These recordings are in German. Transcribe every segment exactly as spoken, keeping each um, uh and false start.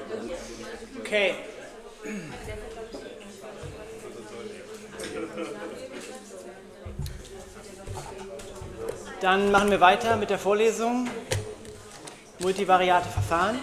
Okay. Dann machen wir weiter mit der Vorlesung Multivariate Verfahren.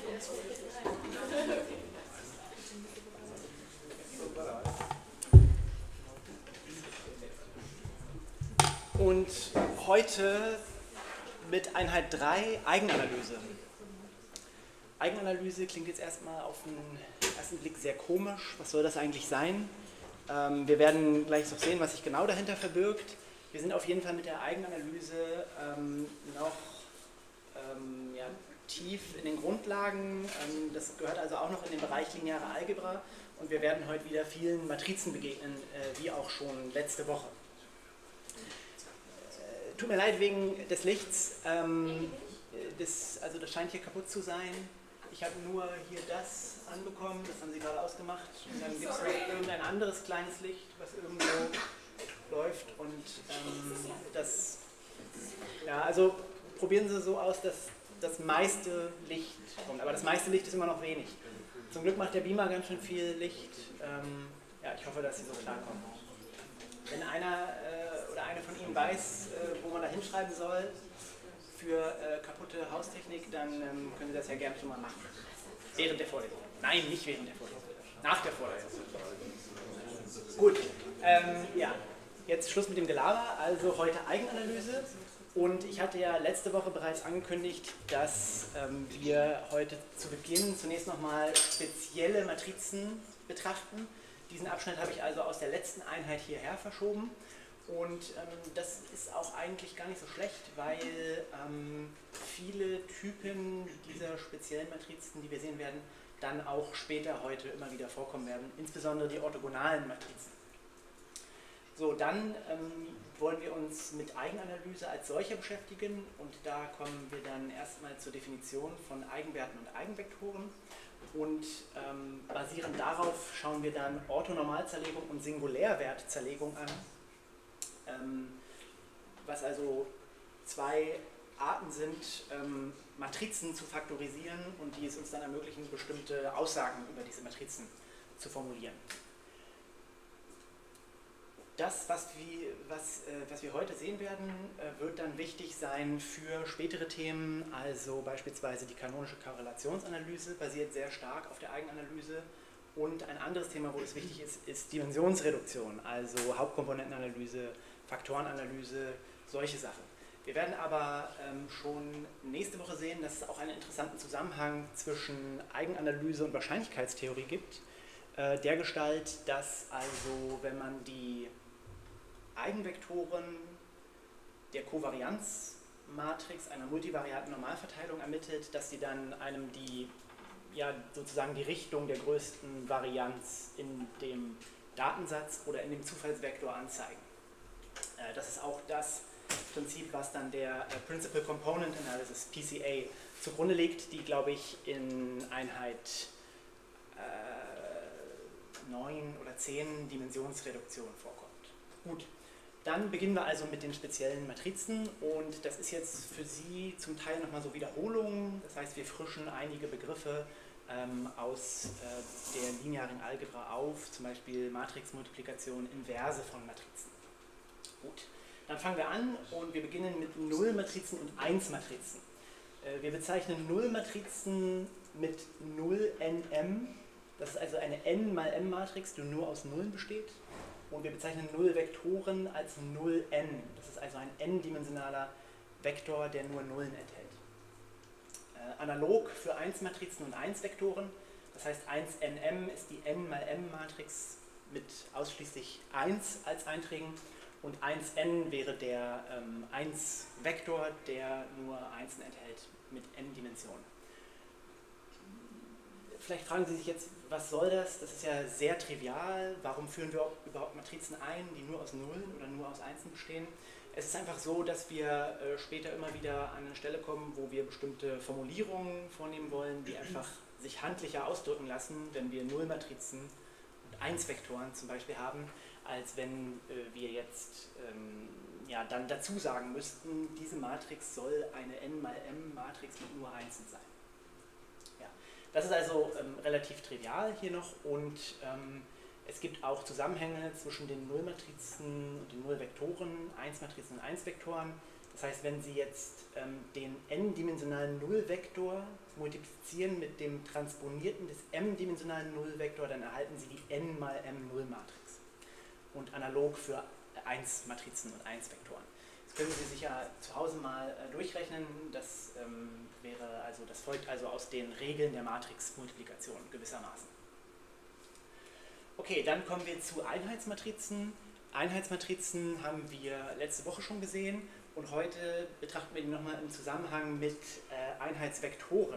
Und heute mit Einheit drei, Eigenanalyse. Eigenanalyse klingt jetzt erstmal auf den ersten Blick sehr komisch. Was soll das eigentlich sein? Ähm, wir werden gleich noch sehen, was sich genau dahinter verbirgt. Wir sind auf jeden Fall mit der Eigenanalyse ähm, noch ähm, ja, tief in den Grundlagen. Ähm, das gehört also auch noch in den Bereich lineare Algebra. Und wir werden heute wieder vielen Matrizen begegnen, äh, wie auch schon letzte Woche. Äh, tut mir leid wegen des Lichts. Ähm, das, also das scheint hier kaputt zu sein. Ich habe nur hier das anbekommen, das haben Sie gerade ausgemacht. Und dann gibt es noch irgendein anderes kleines Licht, was irgendwo läuft. Und ähm, das, ja, also probieren Sie so aus, dass das meiste Licht kommt. Aber das meiste Licht ist immer noch wenig. Zum Glück macht der Beamer ganz schön viel Licht. Ähm, ja, ich hoffe, dass Sie so klarkommen. Wenn einer äh, oder eine von Ihnen weiß, äh, wo man da hinschreiben soll, für äh, kaputte Haustechnik, dann ähm, können Sie das ja gerne schon mal machen. Während der Vorlesung. Nein, nicht während der Vorlesung. Nach der Vorlesung. Gut, ähm, ja, jetzt Schluss mit dem Gelaber. Also heute Eigenanalyse. Und ich hatte ja letzte Woche bereits angekündigt, dass ähm, wir heute zu Beginn zunächst nochmal spezielle Matrizen betrachten. Diesen Abschnitt habe ich also aus der letzten Einheit hierher verschoben. Und ähm, das ist auch eigentlich gar nicht so schlecht, weil ähm, viele Typen dieser speziellen Matrizen, die wir sehen werden, dann auch später heute immer wieder vorkommen werden, insbesondere die orthogonalen Matrizen. So, dann ähm, wollen wir uns mit Eigenanalyse als solcher beschäftigen und da kommen wir dann erstmal zur Definition von Eigenwerten und Eigenvektoren und ähm, basierend darauf schauen wir dann Orthonormalzerlegung und Singulärwertzerlegung an. Ähm, was also zwei Arten sind, ähm, Matrizen zu faktorisieren und die es uns dann ermöglichen, bestimmte Aussagen über diese Matrizen zu formulieren. Das, was wir, was, äh, was wir heute sehen werden, äh, wird dann wichtig sein für spätere Themen, also beispielsweise die kanonische Korrelationsanalyse basiert sehr stark auf der Eigenanalyse. Und ein anderes Thema, wo es wichtig ist, ist Dimensionsreduktion, also Hauptkomponentenanalyse, Faktorenanalyse, solche Sachen. Wir werden aber ähm, schon nächste Woche sehen, dass es auch einen interessanten Zusammenhang zwischen Eigenanalyse und Wahrscheinlichkeitstheorie gibt, äh, dergestalt, dass also, wenn man die Eigenvektoren der Kovarianzmatrix einer multivariaten Normalverteilung ermittelt, dass sie dann einem die ja, sozusagen die Richtung der größten Varianz in dem Datensatz oder in dem Zufallsvektor anzeigen. Äh, das ist auch das Prinzip, was dann der äh, Principal Component Analysis, P C A, zugrunde liegt, die, glaube ich, in Einheit äh, neun oder zehn Dimensionsreduktion vorkommt. Gut, dann beginnen wir also mit den speziellen Matrizen und das ist jetzt für Sie zum Teil nochmal so Wiederholungen, das heißt, wir frischen einige Begriffe ähm, aus äh, der linearen Algebra auf, zum Beispiel Matrixmultiplikation, Inverse von Matrizen. Gut, dann fangen wir an und wir beginnen mit Nullmatrizen und eins-Matrizen. Äh, wir bezeichnen Nullmatrizen mit null N M, das ist also eine N mal M-Matrix, die nur aus Nullen besteht. Und wir bezeichnen Nullvektoren als null N, das ist also ein n-dimensionaler Vektor, der nur Nullen enthält. Äh, analog für eins-Matrizen und eins-Vektoren, das heißt eins N M ist die N mal M-Matrix mit ausschließlich eins als Einträgen und eins N wäre der ähm, eins-Vektor, der nur Einsen enthält mit n-Dimensionen. Vielleicht fragen Sie sich jetzt, was soll das? Das ist ja sehr trivial. Warum führen wir überhaupt Matrizen ein, die nur aus Nullen oder nur aus Einsen bestehen? Es ist einfach so, dass wir äh, später immer wieder an eine Stelle kommen, wo wir bestimmte Formulierungen vornehmen wollen, die einfach sich handlicher ausdrücken lassen, wenn wir Nullmatrizen und eins-Vektoren zum Beispiel haben, als wenn äh, wir jetzt ähm, ja, dann dazu sagen müssten, diese Matrix soll eine N mal M-Matrix mit nur Einsen sein. Ja. Das ist also ähm, relativ trivial hier noch und ähm, es gibt auch Zusammenhänge zwischen den Nullmatrizen und den Nullvektoren, eins-Matrizen und eins-Vektoren. Das heißt, wenn Sie jetzt ähm, den n-dimensionalen Nullvektor multiplizieren mit dem Transponierten des m-dimensionalen Nullvektor, dann erhalten Sie die n mal m Nullmatrix. Und analog für eins-Matrizen und eins-Vektoren. Das können Sie sicher zu Hause mal äh, durchrechnen. Das ähm, wäre also, das folgt also aus den Regeln der Matrixmultiplikation gewissermaßen. Okay, dann kommen wir zu Einheitsmatrizen. Einheitsmatrizen haben wir letzte Woche schon gesehen und heute betrachten wir die nochmal im Zusammenhang mit äh, Einheitsvektoren.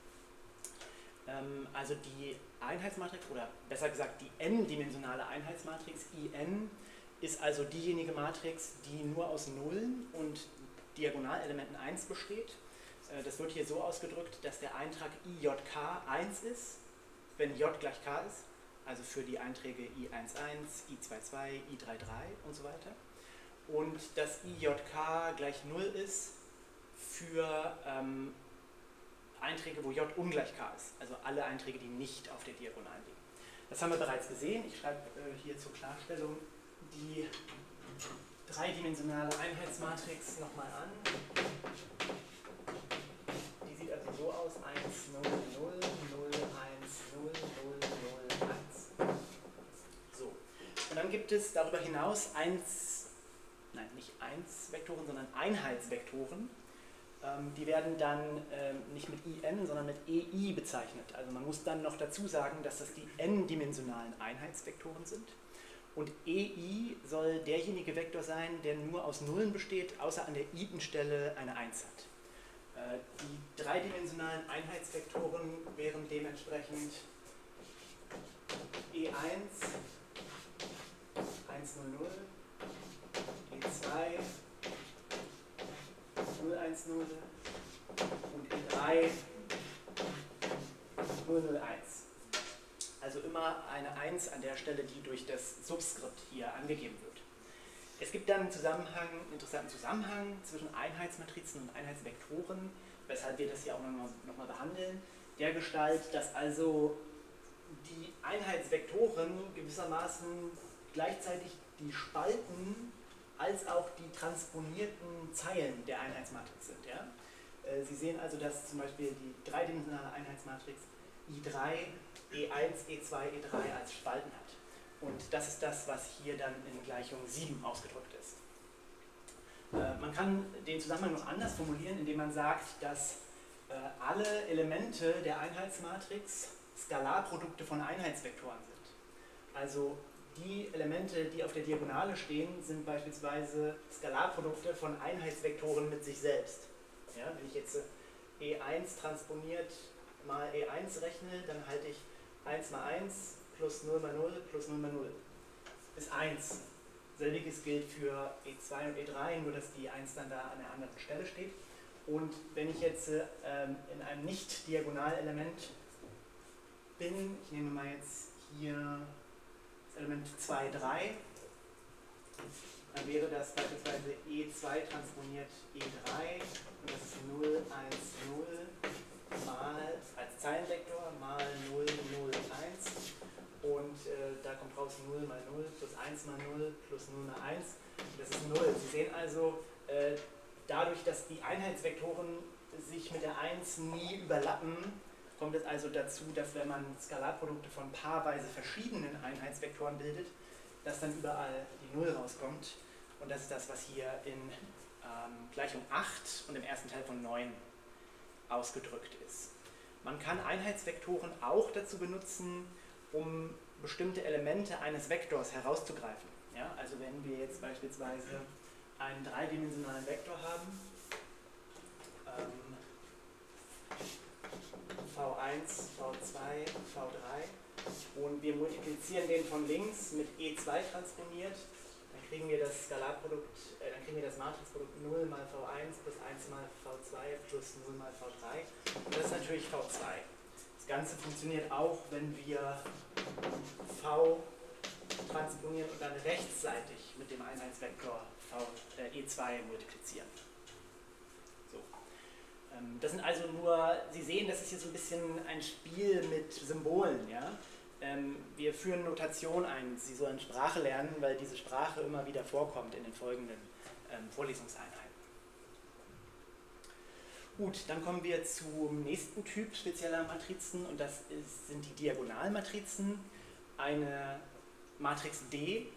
Ähm, also die Einheitsmatrix, oder besser gesagt die n-dimensionale Einheitsmatrix I n, ist also diejenige Matrix, die nur aus Nullen und Diagonalelementen eins besteht. Äh, das wird hier so ausgedrückt, dass der Eintrag I J K eins ist, wenn J gleich K ist. Also für die Einträge I eins eins, I zwei zwei, I drei drei und so weiter. Und dass I J K gleich null ist für ähm, Einträge, wo J ungleich K ist. Also alle Einträge, die nicht auf der Diagonalen liegen. Das haben wir bereits gesehen. Ich schreibe äh, hier zur Klarstellung die dreidimensionale Einheitsmatrix nochmal an. Die sieht also so aus: eins, null, null, null, eins, null, null, null, eins. So. Und dann gibt es darüber hinaus eins, nein, nicht eins Vektoren, sondern Einheitsvektoren. Ähm, die werden dann ähm, nicht mit I n, sondern mit E I bezeichnet. Also man muss dann noch dazu sagen, dass das die n-dimensionalen Einheitsvektoren sind. Und E I soll derjenige Vektor sein, der nur aus Nullen besteht, außer an der i-Stelle eine eins hat. Äh, die dreidimensionalen Einheitsvektoren wären dementsprechend E eins, eins null null, E zwei, null eins null und E drei, null null eins. Also immer eine eins an der Stelle, die durch das Subskript hier angegeben wird. Es gibt dann einen, Zusammenhang, einen interessanten Zusammenhang zwischen Einheitsmatrizen und Einheitsvektoren, weshalb wir das hier auch nochmal noch mal behandeln, der Gestalt, dass also die Einheitsvektoren gewissermaßen gleichzeitig die Spalten als auch die transponierten Zeilen der Einheitsmatrix sind. Ja? Sie sehen also, dass zum Beispiel die dreidimensionale Einheitsmatrix I drei, E eins, E zwei, E drei als Spalten hat. Und das ist das, was hier dann in Gleichung sieben ausgedrückt ist. Äh, man kann den Zusammenhang noch anders formulieren, indem man sagt, dass äh, alle Elemente der Einheitsmatrix Skalarprodukte von Einheitsvektoren sind. Also die Elemente, die auf der Diagonale stehen, sind beispielsweise Skalarprodukte von Einheitsvektoren mit sich selbst. Ja, wenn ich jetzt E eins transponiert mal E eins rechne, dann halte ich eins mal eins plus null mal null plus null mal null ist eins. Selbiges gilt für E zwei und E drei, nur dass die eins dann da an einer anderen Stelle steht. Und wenn ich jetzt ähm, in einem nicht-Diagonalelement bin, ich nehme mal jetzt hier das Element zwei, drei, dann wäre das beispielsweise E zwei transponiert E drei und das ist null, eins, null mal als Zeilenvektor mal null, null, eins und äh, da kommt raus null mal null plus eins mal null plus null mal eins und das ist null. Sie sehen also, äh, dadurch, dass die Einheitsvektoren sich mit der eins nie überlappen, kommt es also dazu, dass wenn man Skalarprodukte von paarweise verschiedenen Einheitsvektoren bildet, dass dann überall die null rauskommt und das ist das, was hier in ähm, Gleichung acht und im ersten Teil von neun ausgedrückt ist. Man kann Einheitsvektoren auch dazu benutzen, um bestimmte Elemente eines Vektors herauszugreifen. Ja, also wenn wir jetzt beispielsweise einen dreidimensionalen Vektor haben, ähm, V eins, V zwei, V drei und wir multiplizieren den von links mit E zwei transponiert, dann kriegen wir das Skalarprodukt, äh, dann kriegen wir das Matrixprodukt null mal V eins plus eins mal V zwei plus null mal V drei und das ist natürlich V zwei. Das Ganze funktioniert auch, wenn wir V transponieren und dann rechtsseitig mit dem Einheitsvektor v, äh, E zwei multiplizieren. So. Ähm, das sind also nur, Sie sehen, das ist hier so ein bisschen ein Spiel mit Symbolen. Ja? Ähm, wir führen Notation ein. Sie sollen Sprache lernen, weil diese Sprache immer wieder vorkommt in den folgenden ähm, Vorlesungseinheiten. Gut, dann kommen wir zum nächsten Typ spezieller Matrizen und das ist, sind die Diagonalmatrizen. Eine Matrix D,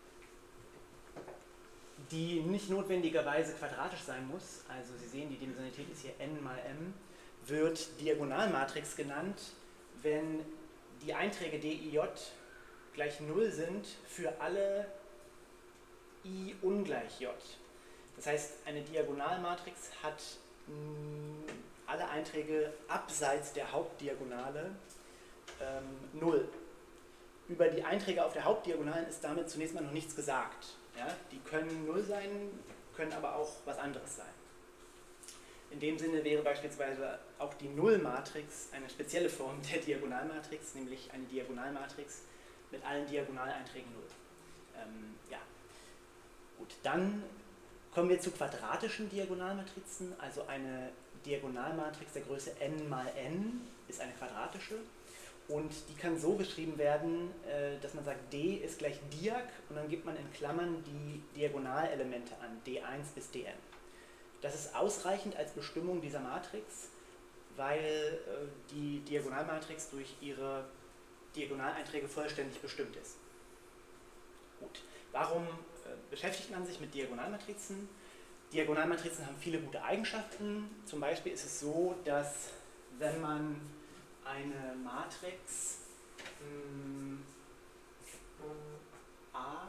die nicht notwendigerweise quadratisch sein muss, also Sie sehen, die Dimensionalität ist hier n mal m, wird Diagonalmatrix genannt, wenn die Einträge d, i, j gleich null sind für alle i ungleich j. Das heißt, eine Diagonalmatrix hat mh, alle Einträge abseits der Hauptdiagonale ähm, null. Über die Einträge auf der Hauptdiagonalen ist damit zunächst mal noch nichts gesagt. Ja? Die können null sein, können aber auch was anderes sein. In dem Sinne wäre beispielsweise auch die Nullmatrix eine spezielle Form der Diagonalmatrix, nämlich eine Diagonalmatrix mit allen Diagonaleinträgen null. Ähm, ja. Gut, dann kommen wir zu quadratischen Diagonalmatrizen, also eine Diagonalmatrix der Größe n mal n ist eine quadratische. Und die kann so geschrieben werden, dass man sagt, d ist gleich Diag und dann gibt man in Klammern die Diagonalelemente an, d eins bis dn. Das ist ausreichend als Bestimmung dieser Matrix, weil die Diagonalmatrix durch ihre Diagonaleinträge vollständig bestimmt ist. Gut. Warum beschäftigt man sich mit Diagonalmatrizen? Diagonalmatrizen haben viele gute Eigenschaften. Zum Beispiel ist es so, dass wenn man eine Matrix ähm, A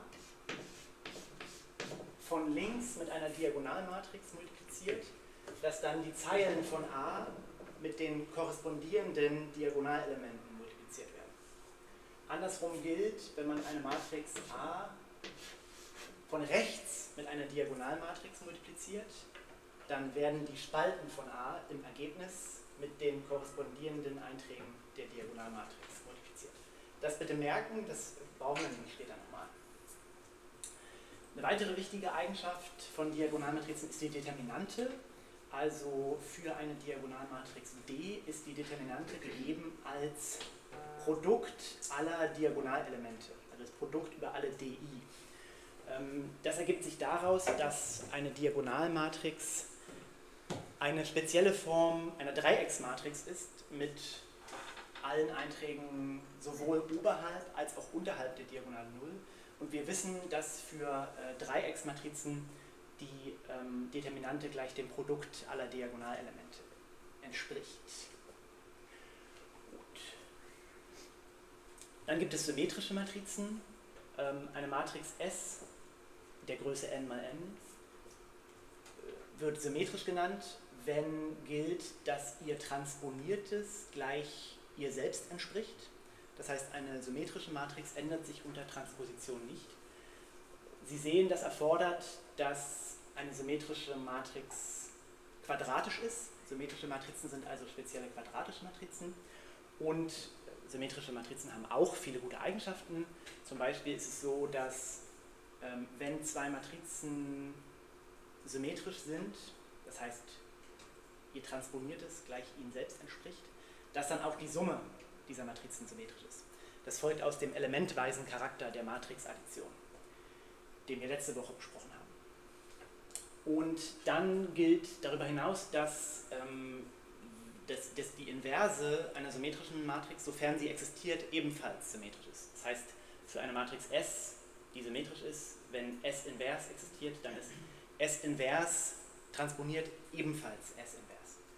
von links mit einer Diagonalmatrix multipliziert, dass dann die Zeilen von A mit den korrespondierenden Diagonalelementen multipliziert werden. Andersrum gilt, wenn man eine Matrix A von rechts mit einer Diagonalmatrix multipliziert, dann werden die Spalten von A im Ergebnis mit den korrespondierenden Einträgen der Diagonalmatrix multipliziert. Das bitte merken, das brauchen wir nämlich später nochmal. Eine weitere wichtige Eigenschaft von Diagonalmatrizen ist die Determinante. Also für eine Diagonalmatrix D ist die Determinante gegeben als Produkt aller Diagonalelemente, also das Produkt über alle d i. Das ergibt sich daraus, dass eine Diagonalmatrix eine spezielle Form einer Dreiecksmatrix ist mit allen Einträgen sowohl oberhalb als auch unterhalb der Diagonale null. Und wir wissen, dass für äh, Dreiecksmatrizen die ähm, Determinante gleich dem Produkt aller Diagonalelemente entspricht. Gut. Dann gibt es symmetrische Matrizen. Ähm, eine Matrix S der Größe n mal n wird symmetrisch genannt, wenn gilt, dass ihr Transponiertes gleich ihr selbst entspricht. Das heißt, eine symmetrische Matrix ändert sich unter Transposition nicht. Sie sehen, das erfordert, dass eine symmetrische Matrix quadratisch ist. Symmetrische Matrizen sind also spezielle quadratische Matrizen. Und symmetrische Matrizen haben auch viele gute Eigenschaften. Zum Beispiel ist es so, dass ähm, wenn zwei Matrizen symmetrisch sind, das heißt, ihr Transponiertes gleich ihnen selbst entspricht, dass dann auch die Summe dieser Matrizen symmetrisch ist. Das folgt aus dem elementweisen Charakter der Matrixaddition, den wir letzte Woche besprochen haben. Und dann gilt darüber hinaus, dass, ähm, dass, dass die Inverse einer symmetrischen Matrix, sofern sie existiert, ebenfalls symmetrisch ist. Das heißt, für eine Matrix S, die symmetrisch ist, wenn S invers existiert, dann ist S invers transponiert ebenfalls S invers.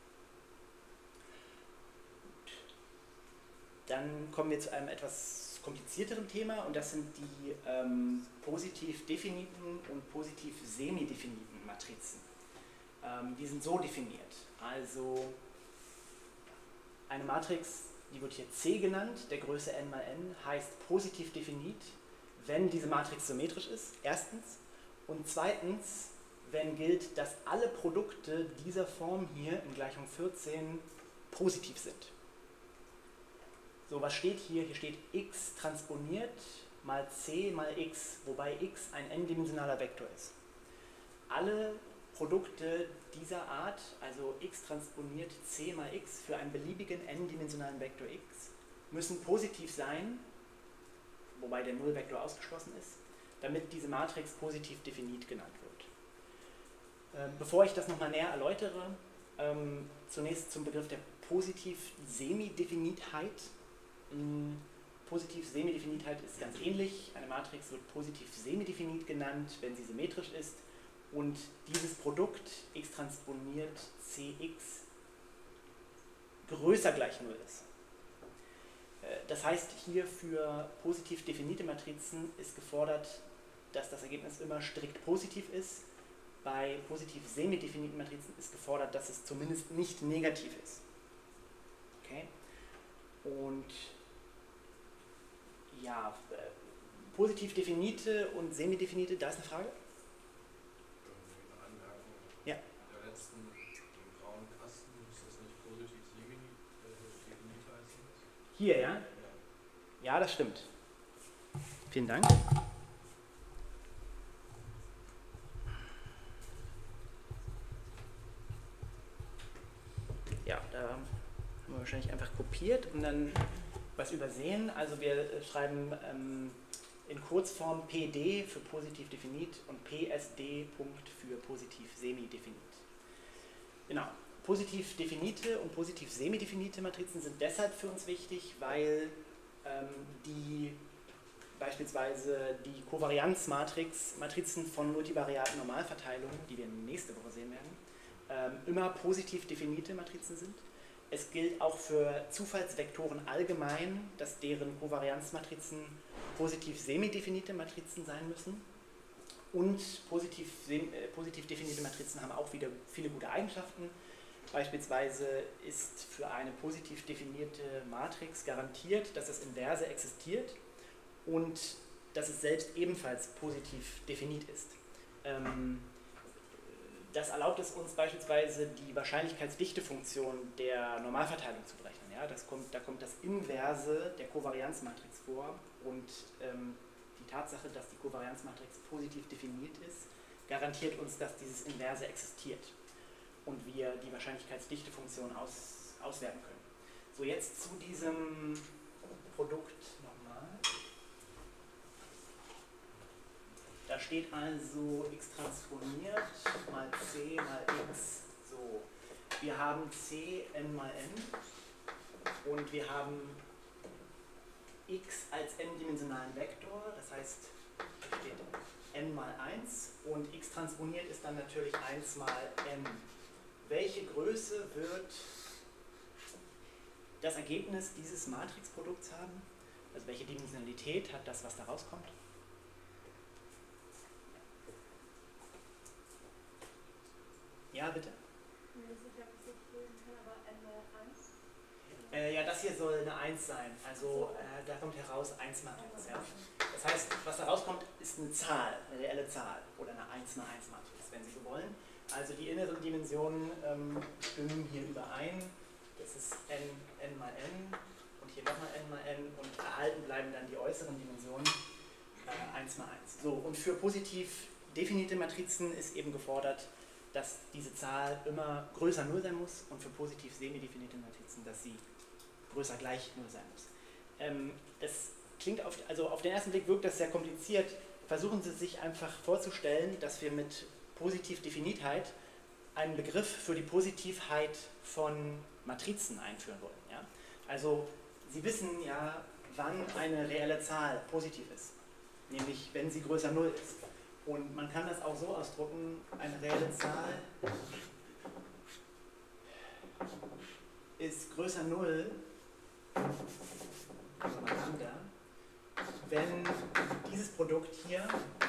Gut. Dann kommen wir zu einem etwas komplizierteren Thema und das sind die ähm, positiv definiten und positiv semi-definiten Matrizen. Ähm, die sind so definiert. Also eine Matrix, die wird hier C genannt, der Größe n mal n, heißt positiv definit, wenn diese Matrix symmetrisch ist, erstens. Und zweitens, wenn gilt, dass alle Produkte dieser Form hier in Gleichung vierzehn positiv sind. So, was steht hier? Hier steht x transponiert mal c mal x, wobei x ein n-dimensionaler Vektor ist. Alle Produkte dieser Art, also x transponiert c mal x für einen beliebigen n-dimensionalen Vektor x, müssen positiv sein, wobei der Nullvektor ausgeschlossen ist, damit diese Matrix positiv definit genannt wird. Bevor ich das nochmal näher erläutere, ähm, zunächst zum Begriff der Positiv-Semidefinitheit. Positiv-Semidefinitheit ist ganz ähnlich. Eine Matrix wird positiv-semidefinit genannt, wenn sie symmetrisch ist und dieses Produkt x transponiert cx größer gleich null ist. Das heißt, hier für positiv definite Matrizen ist gefordert, dass das Ergebnis immer strikt positiv ist. Bei positiv semidefiniten Matrizen ist gefordert, dass es zumindest nicht negativ ist. Okay? Und ja, positiv definite und semidefinite, da ist eine Frage? Eine Anmerkung. Ja. Der letzten, im grauen Kasten, muss das nicht positiv semidefinit heißen? Hier, ja? Ja, das stimmt. Vielen Dank. Ja, da haben wir wahrscheinlich einfach kopiert und dann was übersehen. Also wir schreiben ähm, in Kurzform P D für positiv definit und P S D Punkt für positiv semidefinit. Genau. Positiv definite und positiv semidefinite Matrizen sind deshalb für uns wichtig, weil ähm, die beispielsweise die Kovarianzmatrix, Matrizen von multivariaten Normalverteilungen, die wir nächste Woche sehen werden, ähm, immer positiv definite Matrizen sind. Es gilt auch für Zufallsvektoren allgemein, dass deren Kovarianzmatrizen positiv semidefinite Matrizen sein müssen. Und positiv, äh, positiv definierte Matrizen haben auch wieder viele gute Eigenschaften. Beispielsweise ist für eine positiv definierte Matrix garantiert, dass das Inverse existiert und dass es selbst ebenfalls positiv definit ist. Ähm, das erlaubt es uns beispielsweise die Wahrscheinlichkeitsdichtefunktion der Normalverteilung zu berechnen. Ja, das kommt, da kommt das Inverse der Kovarianzmatrix vor und ähm, die Tatsache, dass die Kovarianzmatrix positiv definiert ist, garantiert uns, dass dieses Inverse existiert und wir die Wahrscheinlichkeitsdichtefunktion aus, auswerten können. So, jetzt zu diesem Produkt nochmal. Da steht also x transponiert mal c mal x. So, wir haben c n mal n und wir haben x als n-dimensionalen Vektor, das heißt, da steht n mal eins und x transponiert ist dann natürlich eins mal n. Welche Größe wird das Ergebnis dieses Matrixprodukts haben? Also welche Dimensionalität hat das, was da rauskommt? Ja, bitte. Äh, ja, das hier soll eine eins sein. Also äh, da kommt heraus eins mal eins. Ja? Das heißt, was da rauskommt, ist eine Zahl, eine reelle Zahl oder eine eins mal eins Matrix, wenn Sie so wollen. Also die inneren Dimensionen ähm, stimmen hier überein. Das ist n, n mal n und hier nochmal n mal n und erhalten bleiben dann die äußeren Dimensionen äh, eins mal eins. So, und für positiv definierte Matrizen ist eben gefordert, dass diese Zahl immer größer null sein muss und für positiv semidefinierte Matrizen, dass sie größer gleich null sein muss. Ähm, das klingt auf, also auf den ersten Blick wirkt das sehr kompliziert. Versuchen Sie sich einfach vorzustellen, dass wir mit Positivdefinitheit einen Begriff für die Positivheit von Matrizen einführen wollen. Ja? Also Sie wissen ja, wann eine reelle Zahl positiv ist, nämlich wenn sie größer null ist. Und man kann das auch so ausdrucken, eine reelle Zahl ist größer null, also mal lambda, wenn dieses Produkt hier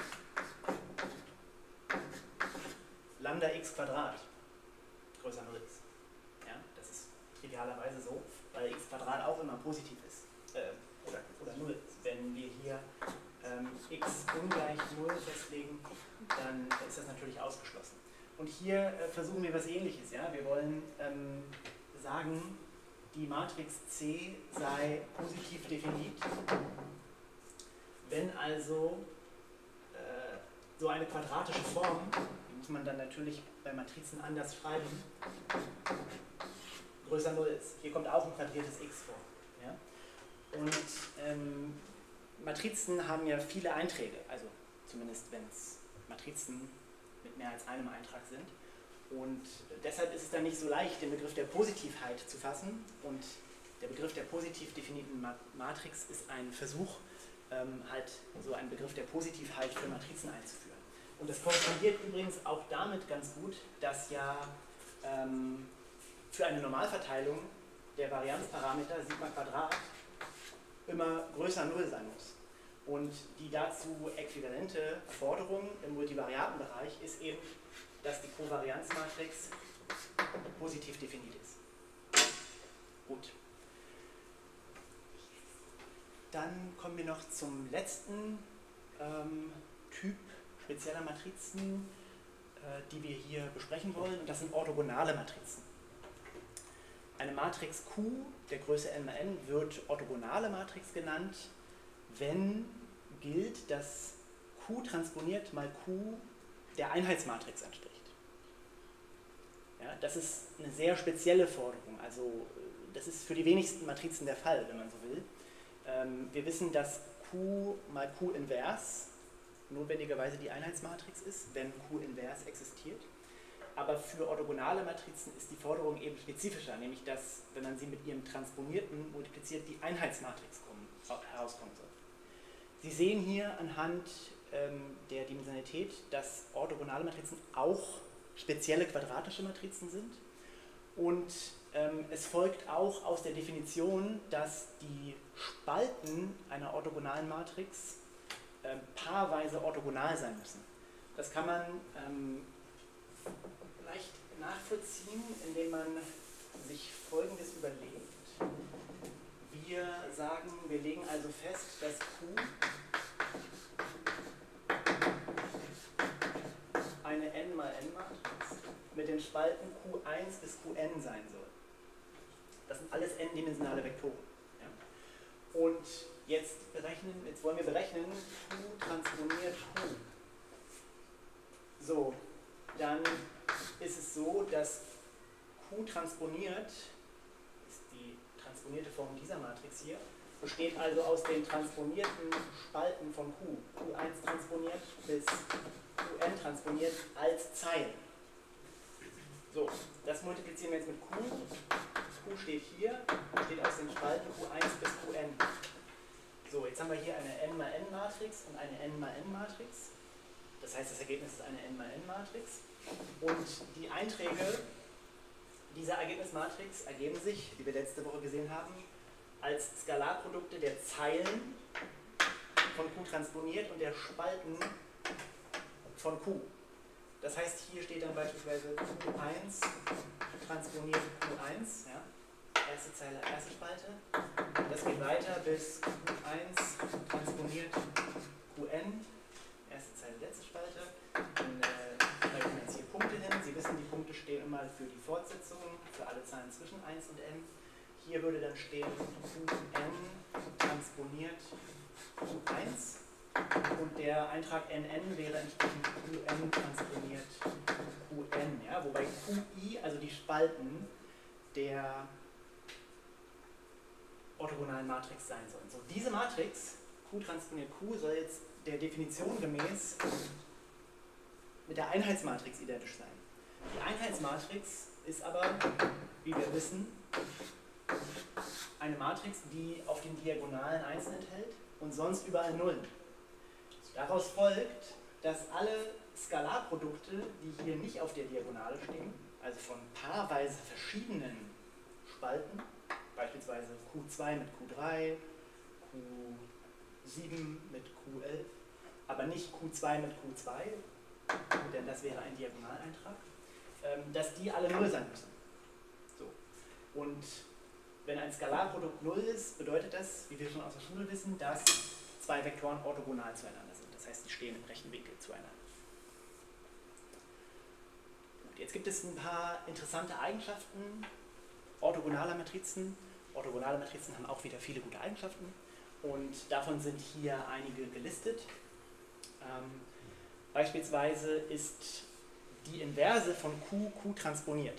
lambda x Quadrat größer null ist. Ja, das ist trivialerweise so, weil x Quadrat auch immer positiv ist, äh, oder, oder null ist. Wenn wir hier ähm, x ungleich null festlegen, dann ist das natürlich ausgeschlossen. Und hier äh, versuchen wir was Ähnliches. Ja? Wir wollen ähm, sagen, die Matrix C sei positiv definiert, wenn also äh, so eine quadratische Form, die muss man dann natürlich bei Matrizen anders schreiben, größer null ist. Hier kommt auch ein quadriertes x vor. Ja? Und ähm, Matrizen haben ja viele Einträge, also zumindest wenn es Matrizen mit mehr als einem Eintrag sind. Und deshalb ist es dann nicht so leicht, den Begriff der Positivheit zu fassen. Und der Begriff der positiv definierten Matrix ist ein Versuch, ähm, halt so einen Begriff der Positivheit für Matrizen einzuführen. Und das korrespondiert übrigens auch damit ganz gut, dass ja ähm, für eine Normalverteilung der Varianzparameter Sigma Quadrat immer größer null sein muss. Und die dazu äquivalente Forderung im Multivariatenbereich ist eben, dass die Kovarianzmatrix positiv definiert ist. Gut. Dann kommen wir noch zum letzten ähm, Typ spezieller Matrizen, äh, die wir hier besprechen wollen, und das sind orthogonale Matrizen. Eine Matrix Q der Größe n mal n wird orthogonale Matrix genannt, wenn gilt, dass Q transponiert mal Q der Einheitsmatrix entspricht. Ja, das ist eine sehr spezielle Forderung, also das ist für die wenigsten Matrizen der Fall, wenn man so will. Ähm, wir wissen, dass Q mal Q invers notwendigerweise die Einheitsmatrix ist, wenn Q invers existiert. Aber für orthogonale Matrizen ist die Forderung eben spezifischer, nämlich dass, wenn man sie mit ihrem Transponierten multipliziert, die Einheitsmatrix kommen, herauskommen soll. Sie sehen hier anhand ähm, der Dimensionalität, dass orthogonale Matrizen auch spezielle quadratische Matrizen sind. Und ähm, es folgt auch aus der Definition, dass die Spalten einer orthogonalen Matrix äh, paarweise orthogonal sein müssen. Das kann man ähm, leicht nachvollziehen, indem man sich Folgendes überlegt. Wir sagen, wir legen also fest, dass Q eine n mal n Matrix mit den Spalten Q eins bis Qn sein soll. Das sind alles n-dimensionale Vektoren. Ja? Und jetzt, berechnen, jetzt wollen wir berechnen, Q transponiert Q. So, dann ist es so, dass Q transponiert, ist die transponierte Form dieser Matrix hier, besteht also aus den transponierten Spalten von Q. Q eins transponiert bis Qn transponiert als Zeilen. So, das multiplizieren wir jetzt mit Q. Q steht hier, besteht aus den Spalten Q eins bis Qn. So, jetzt haben wir hier eine n mal n Matrix und eine n mal n Matrix. Das heißt, das Ergebnis ist eine n mal n Matrix. Und die Einträge dieser Ergebnismatrix ergeben sich, wie wir letzte Woche gesehen haben, als Skalarprodukte der Zeilen von Q transponiert und der Spalten von Q. Das heißt, hier steht dann beispielsweise Q eins transponiert Q eins, ja, erste Zeile, erste Spalte. Das geht weiter bis Q eins transponiert Qn, erste Zeile, letzte Spalte. Dann äh, schreiben wir jetzt hier Punkte hin. Sie wissen, die Punkte stehen immer für die Fortsetzung, für alle Zahlen zwischen eins und n. Hier würde dann stehen Qn transponiert Q eins. Und der Eintrag nn wäre entsprechend Qn transponiert Qn, ja? Wobei Qi, also die Spalten der orthogonalen Matrix sein sollen. So, diese Matrix, Q transponiert Q, soll jetzt der Definition gemäß mit der Einheitsmatrix identisch sein. Die Einheitsmatrix ist aber, wie wir wissen, eine Matrix, die auf den Diagonalen eins enthält und sonst überall Nullen. Daraus folgt, dass alle Skalarprodukte, die hier nicht auf der Diagonale stehen, also von paarweise verschiedenen Spalten, beispielsweise Q zwei mit Q drei, Q sieben mit Q elf, aber nicht Q zwei mit Q zwei, denn das wäre ein Diagonaleintrag, dass die alle null sein müssen. So. Und wenn ein Skalarprodukt null ist, bedeutet das, wie wir schon aus der Schule wissen, dass zwei Vektoren orthogonal zueinander sind. Das heißt, sie stehen im rechten Winkel zueinander. Gut, jetzt gibt es ein paar interessante Eigenschaften orthogonaler Matrizen. Orthogonale Matrizen haben auch wieder viele gute Eigenschaften und davon sind hier einige gelistet. Ähm, beispielsweise ist die Inverse von Q Q transponiert.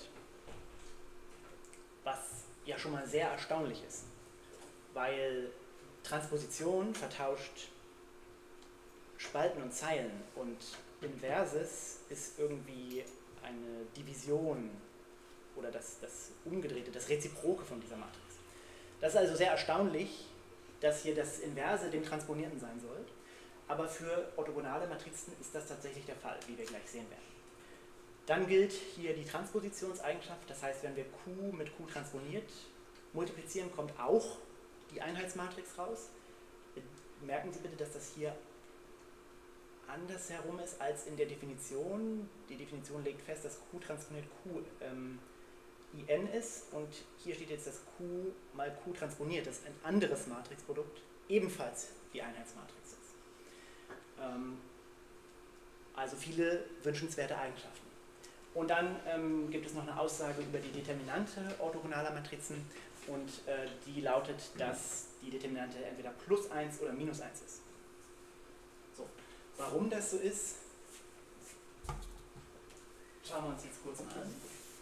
Was ja schon mal sehr erstaunlich ist, weil Transposition vertauscht Spalten und Zeilen und Inverses ist irgendwie eine Division oder das, das Umgedrehte, das Reziproke von dieser Matrix. Das ist also sehr erstaunlich, dass hier das Inverse dem Transponierten sein soll, aber für orthogonale Matrizen ist das tatsächlich der Fall, wie wir gleich sehen werden. Dann gilt hier die Transpositionseigenschaft, das heißt, wenn wir Q mit Q transponiert multiplizieren, kommt auch die Einheitsmatrix raus. Merken Sie bitte, dass das hier andersherum ist als in der Definition. Die Definition legt fest, dass Q transponiert Q ähm, I n ist und hier steht jetzt, dass Q mal Q transponiert, das ein anderes Matrixprodukt ebenfalls die Einheitsmatrix ist. Ähm, also viele wünschenswerte Eigenschaften. Und dann ähm, gibt es noch eine Aussage über die Determinante orthogonaler Matrizen und äh, die lautet, dass die Determinante entweder plus eins oder minus eins ist. So. Warum das so ist, schauen wir uns jetzt kurz mal an.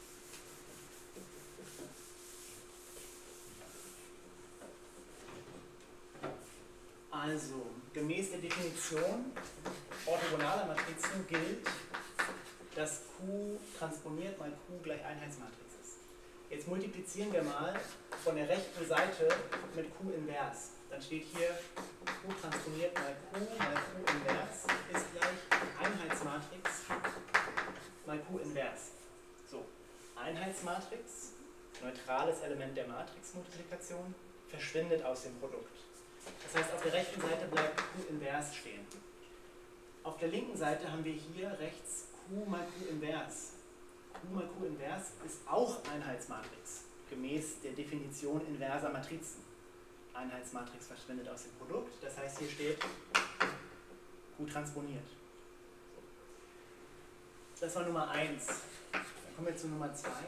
Also, gemäß der Definition orthogonaler Matrizen gilt, dass Q transponiert mal Q gleich Einheitsmatrix ist. Jetzt multiplizieren wir mal von der rechten Seite mit Q invers. Dann steht hier Q transponiert mal Q mal Q invers ist gleich Einheitsmatrix mal Q invers. So, Einheitsmatrix, neutrales Element der Matrixmultiplikation, verschwindet aus dem Produkt. Das heißt, auf der rechten Seite bleibt Q invers stehen. Auf der linken Seite haben wir hier rechts Q mal Q invers. Q mal Q invers ist auch Einheitsmatrix, gemäß der Definition inverser Matrizen. Einheitsmatrix verschwindet aus dem Produkt, das heißt, hier steht Q transponiert. Das war Nummer eins. Dann kommen wir zu Nummer zwei.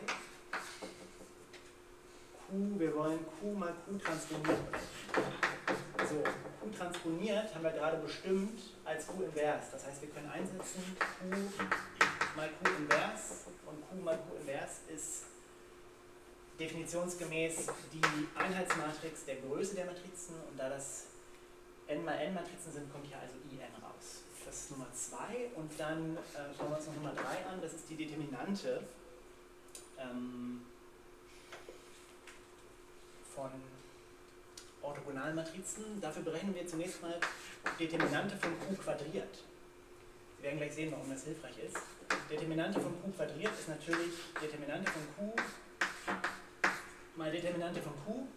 Q, wir wollen Q mal Q transponiert. So, Q transponiert haben wir gerade bestimmt als Q invers. Das heißt, wir können einsetzen Q mal Q invers und Q mal Q invers ist definitionsgemäß die Einheitsmatrix der Größe der Matrizen und da das n mal n Matrizen sind, kommt hier also I n raus. Das ist Nummer zwei und dann äh, schauen wir uns noch Nummer drei an, das ist die Determinante ähm, von orthogonalen Matrizen. Dafür berechnen wir zunächst mal Determinante von Q quadriert. Sie werden gleich sehen, warum das hilfreich ist. Determinante von Q quadriert ist natürlich Determinante von Q mal Determinante von Q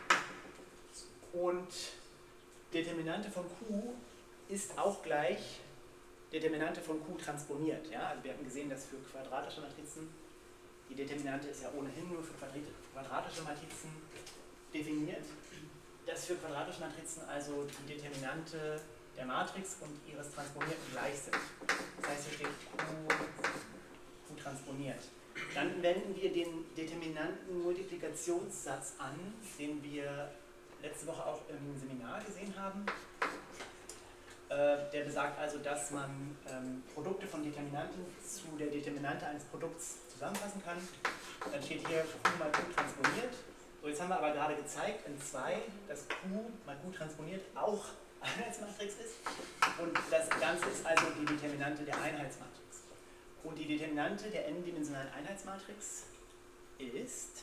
und Determinante von Q ist auch gleich Determinante von Q transponiert. Ja? Also wir hatten gesehen, dass für quadratische Matrizen die Determinante ist ja ohnehin nur für quadratische Matrizen definiert, dass für quadratische Matrizen also die Determinante der Matrix und ihres Transponierten gleich sind. Das heißt, hier steht Q, Q transponiert. Dann wenden wir den Determinanten-Multiplikationssatz an, den wir letzte Woche auch im Seminar gesehen haben. Äh, der besagt also, dass man ähm, Produkte von Determinanten zu der Determinante eines Produkts zusammenfassen kann. Dann steht hier Q mal Q transponiert. So, jetzt haben wir aber gerade gezeigt in zwei, dass Q mal Q transponiert auch Einheitsmatrix ist. Und das Ganze ist also die Determinante der Einheitsmatrix. Und die Determinante der n-dimensionalen Einheitsmatrix ist.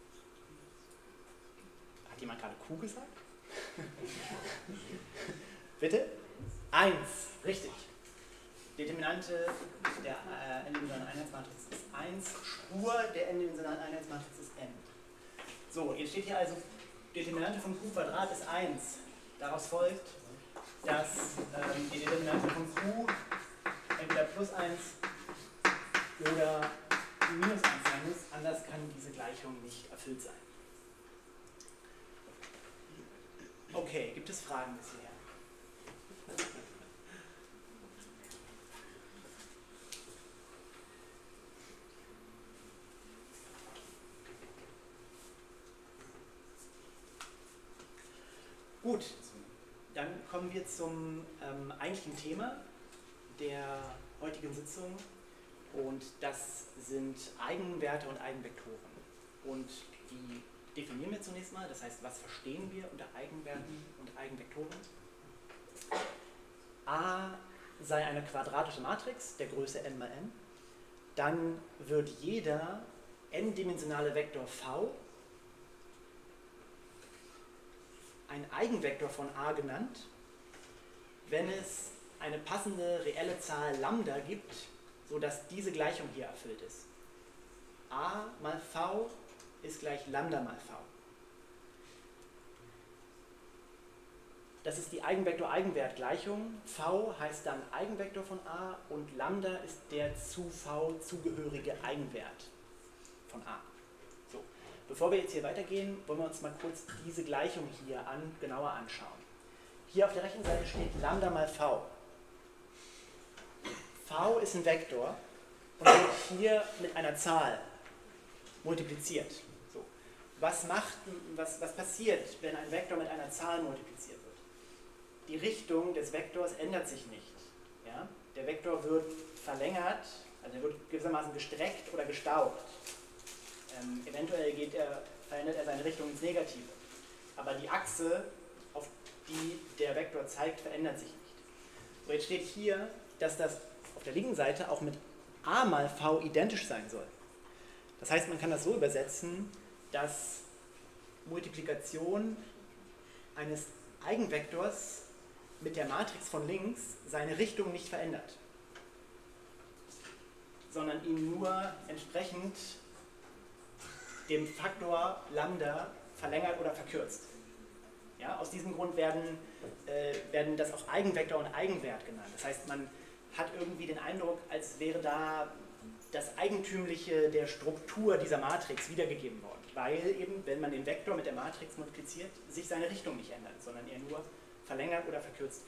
Hat jemand gerade Q gesagt? Bitte? eins, richtig. Determinante der äh, n-dimensionalen Einheitsmatrix ist eins, Spur der n-dimensionalen Einheitsmatrix ist n. So, jetzt steht hier also, Determinante von Q Quadrat ist eins. Daraus folgt, dass ähm, die Determinante von Q entweder plus eins oder minus eins sein muss, anders kann diese Gleichung nicht erfüllt sein. Okay, gibt es Fragen bis hierher? Gut, dann kommen wir zum ähm, eigentlichen Thema der heutigen Sitzung, Und das sind Eigenwerte und Eigenvektoren. Und die definieren wir zunächst mal, das heißt, was verstehen wir unter Eigenwerten und Eigenvektoren? A sei eine quadratische Matrix der Größe n mal n, dann wird jeder n-dimensionale Vektor v ein Eigenvektor von A genannt, wenn es eine passende reelle Zahl Lambda gibt, sodass diese Gleichung hier erfüllt ist. A mal v ist gleich Lambda mal v. Das ist die Eigenvektor-Eigenwert-Gleichung. V heißt dann Eigenvektor von A und Lambda ist der zu V zugehörige Eigenwert von A. So. Bevor wir jetzt hier weitergehen, wollen wir uns mal kurz diese Gleichung hier an, genauer anschauen. Hier auf der rechten Seite steht Lambda mal V. V ist ein Vektor und wird hier mit einer Zahl multipliziert. So. Was, macht, was, was passiert, wenn ein Vektor mit einer Zahl multipliziert wird? Die Richtung des Vektors ändert sich nicht. Ja? Der Vektor wird verlängert, also er wird gewissermaßen gestreckt oder gestaucht. Ähm, eventuell geht er, verändert er seine Richtung ins Negative. Aber die Achse, auf die der Vektor zeigt, verändert sich nicht. So, jetzt steht hier, dass das auf der linken Seite auch mit a mal v identisch sein soll. Das heißt, man kann das so übersetzen, dass Multiplikation eines Eigenvektors mit der Matrix von links seine Richtung nicht verändert, sondern ihn nur entsprechend dem Faktor Lambda verlängert oder verkürzt. Ja, aus diesem Grund werden, äh, werden das auch Eigenvektor und Eigenwert genannt. Das heißt, man hat irgendwie den Eindruck, als wäre da das Eigentümliche der Struktur dieser Matrix wiedergegeben worden, weil eben, wenn man den Vektor mit der Matrix multipliziert, sich seine Richtung nicht ändert, sondern er nur verlängert oder verkürzt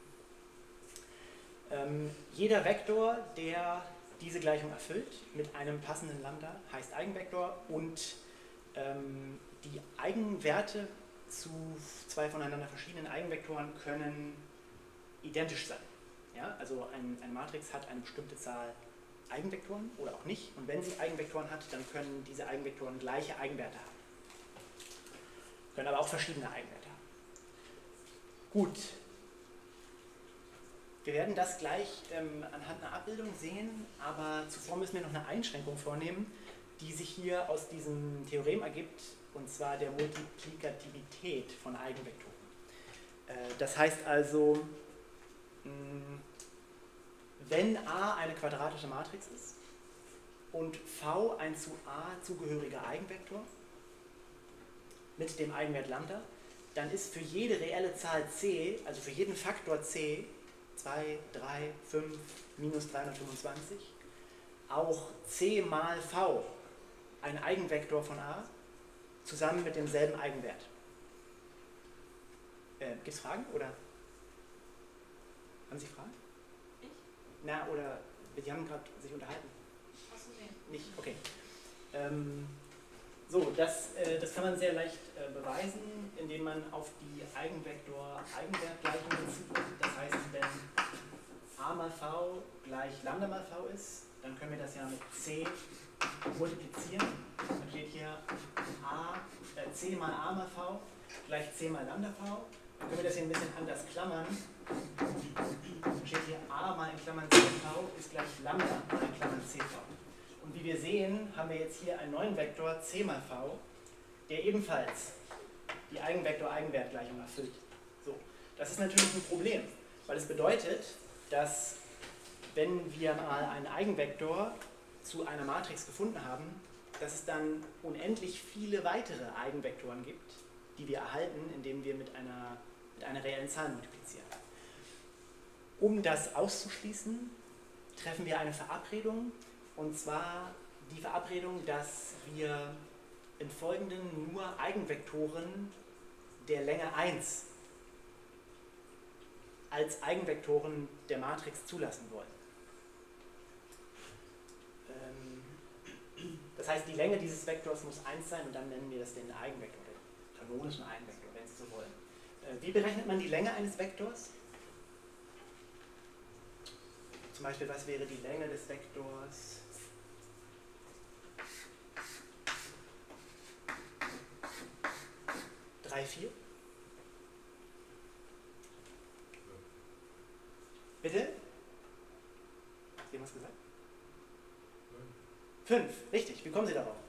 wird. Ähm, jeder Vektor, der diese Gleichung erfüllt, mit einem passenden Lambda, heißt Eigenvektor und ähm, die Eigenwerte zu zwei voneinander verschiedenen Eigenvektoren können identisch sein. Ja, also ein, eine Matrix hat eine bestimmte Zahl Eigenvektoren oder auch nicht. Und wenn sie Eigenvektoren hat, dann können diese Eigenvektoren gleiche Eigenwerte haben. Können aber auch verschiedene Eigenwerte haben. Gut. Wir werden das gleich ähm, anhand einer Abbildung sehen, aber zuvor müssen wir noch eine Einschränkung vornehmen, die sich hier aus diesem Theorem ergibt, und zwar der Multiplikativität von Eigenvektoren. Äh, das heißt also, mh, wenn A eine quadratische Matrix ist und V ein zu A zugehöriger Eigenvektor mit dem Eigenwert Lambda, dann ist für jede reelle Zahl c, also für jeden Faktor c, zwei, drei, fünf, minus dreihundertfünfundzwanzig, auch c mal v ein Eigenvektor von A zusammen mit demselben Eigenwert. Äh, Gibt es Fragen oder? Haben Sie Fragen? Na, oder Sie haben gerade sich unterhalten? Achso, nee. Nicht? Okay. Ähm, so, das, äh, das kann man sehr leicht äh, beweisen, indem man auf die Eigenvektor-Eigenwertgleichung bezieht. Das heißt, wenn a mal v gleich Lambda mal v ist, dann können wir das ja mit c multiplizieren. Dann steht hier a, äh, c mal a mal v gleich c mal Lambda v. Dann können wir das hier ein bisschen anders klammern. Dann steht hier a mal in Klammern cv ist gleich Lambda mal in Klammern cv. Und wie wir sehen, haben wir jetzt hier einen neuen Vektor c mal v, der ebenfalls die Eigenvektor-Eigenwertgleichung erfüllt. So, das ist natürlich ein Problem, weil es bedeutet, dass wenn wir mal einen Eigenvektor zu einer Matrix gefunden haben, dass es dann unendlich viele weitere Eigenvektoren gibt, die wir erhalten, indem wir mit einer, mit einer reellen Zahl multiplizieren. Um das auszuschließen, treffen wir eine Verabredung, und zwar die Verabredung, dass wir im Folgenden nur Eigenvektoren der Länge eins als Eigenvektoren der Matrix zulassen wollen. Das heißt, die Länge dieses Vektors muss eins sein und dann nennen wir das den Eigenvektor, den kanonischen Eigenvektor, wenn Sie so wollen. Wie berechnet man die Länge eines Vektors? zum Beispiel, was wäre die Länge des Vektors drei, vier? Bitte? Hat jemand was gesagt? fünf, richtig. Wie kommen Sie darauf?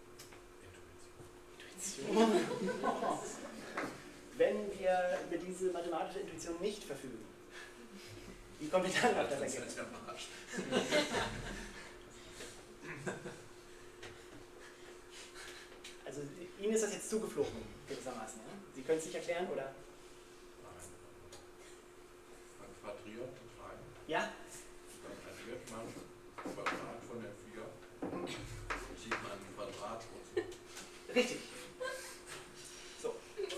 Intuition. Intuition. Wenn wir über diese mathematische Intuition nicht verfügen, wie kommen wir dann auf das Ergebnis? Also Ihnen ist das jetzt zugeflogen, gewissermaßen. Ja? Sie können es nicht erklären, oder? Nein. Man quadriert drei. Ja? Dann addiert man Quadrat von der vier. Sieht man ein Quadratwurzel. Richtig. So.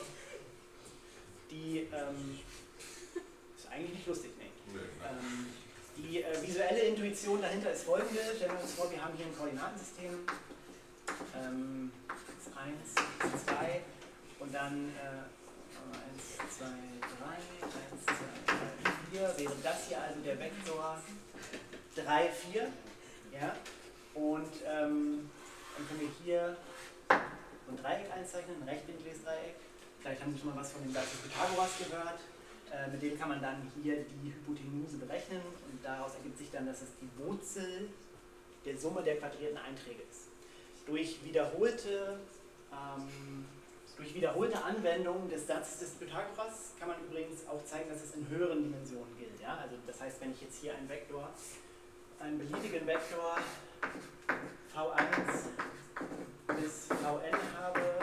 Die, ähm, ist eigentlich nicht lustig, ne? Nee, ähm, Die äh, visuelle Intuition dahinter ist folgende. Stellen wir uns vor, wir haben hier ein Koordinatensystem. Ähm, eins, zwei und dann äh, eins, zwei, drei, eins, zwei, drei, vier. Wäre das hier also der Vektor drei, vier. Ja? Und ähm, dann können wir hier ein Dreieck einzeichnen, ein rechtwinkliges Dreieck. Vielleicht haben Sie schon mal was von dem Satz des Pythagoras gehört. Äh, mit dem kann man dann hier die Hypotenuse berechnen und daraus ergibt sich dann, dass es die Wurzel der Summe der quadrierten Einträge ist. Durch wiederholte, ähm, durch wiederholte Anwendung des Satzes des Pythagoras kann man übrigens auch zeigen, dass es in höheren Dimensionen gilt. Ja? Also das heißt, wenn ich jetzt hier einen Vektor, einen beliebigen Vektor v eins bis vn habe,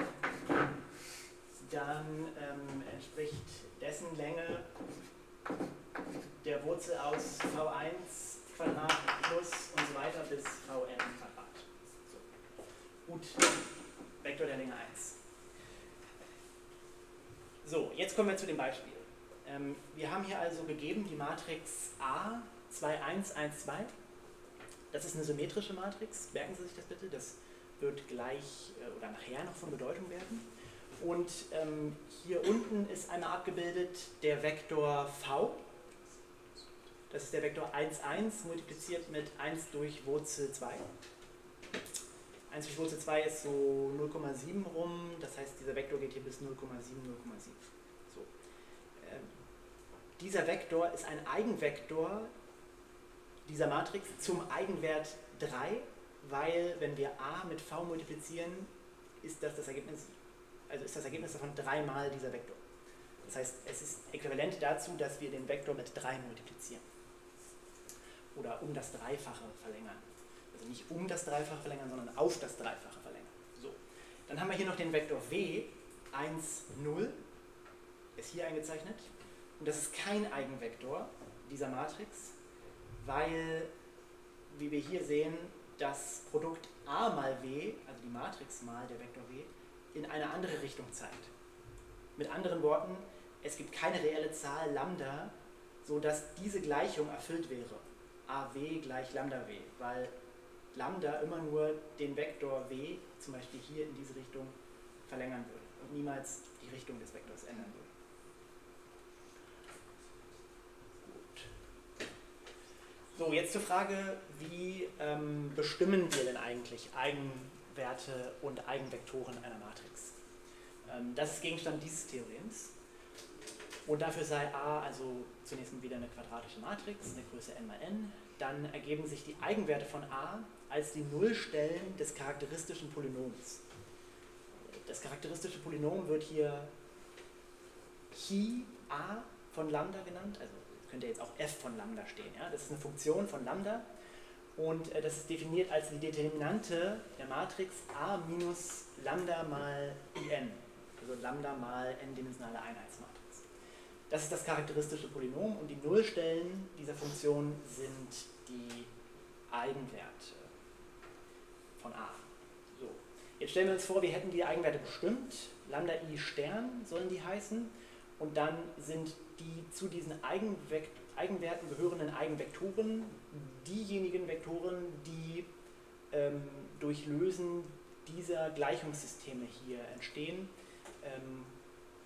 dann ähm, entspricht dessen Länge der Wurzel aus v eins Quadrat plus und so weiter bis vn Quadrat. So. Gut, Vektor der Länge eins. So, jetzt kommen wir zu dem Beispiel. Ähm, wir haben hier also gegeben die Matrix A zwei eins eins zwei. Das ist eine symmetrische Matrix, merken Sie sich das bitte, das wird gleich äh, oder nachher noch von Bedeutung werden. Und ähm, hier unten ist einmal abgebildet der Vektor V. Das ist der Vektor eins, eins multipliziert mit eins durch Wurzel zwei. eins durch Wurzel zwei ist so null Komma sieben rum, das heißt, dieser Vektor geht hier bis null Komma sieben, null Komma sieben. So. Ähm, dieser Vektor ist ein Eigenvektor dieser Matrix zum Eigenwert drei, weil wenn wir a mit v multiplizieren, ist das das Ergebnis, also ist das Ergebnis davon dreimal dieser Vektor. Das heißt, es ist äquivalent dazu, dass wir den Vektor mit drei multiplizieren. Oder um das Dreifache verlängern. Also nicht um das Dreifache verlängern, sondern auf das Dreifache verlängern. So. Dann haben wir hier noch den Vektor w, eins, null, ist hier eingezeichnet. Und das ist kein Eigenvektor dieser Matrix, weil, wie wir hier sehen, das Produkt a mal w, also die Matrix mal der Vektor w, in eine andere Richtung zeigt. Mit anderen Worten, es gibt keine reelle Zahl Lambda, sodass diese Gleichung erfüllt wäre. aw gleich Lambda w, weil Lambda immer nur den Vektor w, zum Beispiel hier in diese Richtung, verlängern würde und niemals die Richtung des Vektors ändern würde. Gut. So, jetzt zur Frage, wie ähm, bestimmen wir denn eigentlich Eigenwerte und Eigenvektoren einer Matrix? Ähm, das ist Gegenstand dieses Theorems. Und dafür sei A also zunächst mal wieder eine quadratische Matrix, eine Größe n mal n. Dann ergeben sich die Eigenwerte von A als die Nullstellen des charakteristischen Polynoms. Das charakteristische Polynom wird hier Chi A von Lambda genannt, also könnte jetzt auch f von Lambda stehen. Ja? Das ist eine Funktion von Lambda und äh, das ist definiert als die Determinante der Matrix A minus Lambda mal In, also Lambda mal n-dimensionale Einheitsmatrix. Das ist das charakteristische Polynom und die Nullstellen dieser Funktion sind die Eigenwerte von A. So. Jetzt stellen wir uns vor, wir hätten die Eigenwerte bestimmt. Lambda i Stern sollen die heißen. Und dann sind die zu diesen Eigenvekt Eigenwerten gehörenden Eigenvektoren diejenigen Vektoren, die ähm, durch Lösen dieser Gleichungssysteme hier entstehen. Ähm,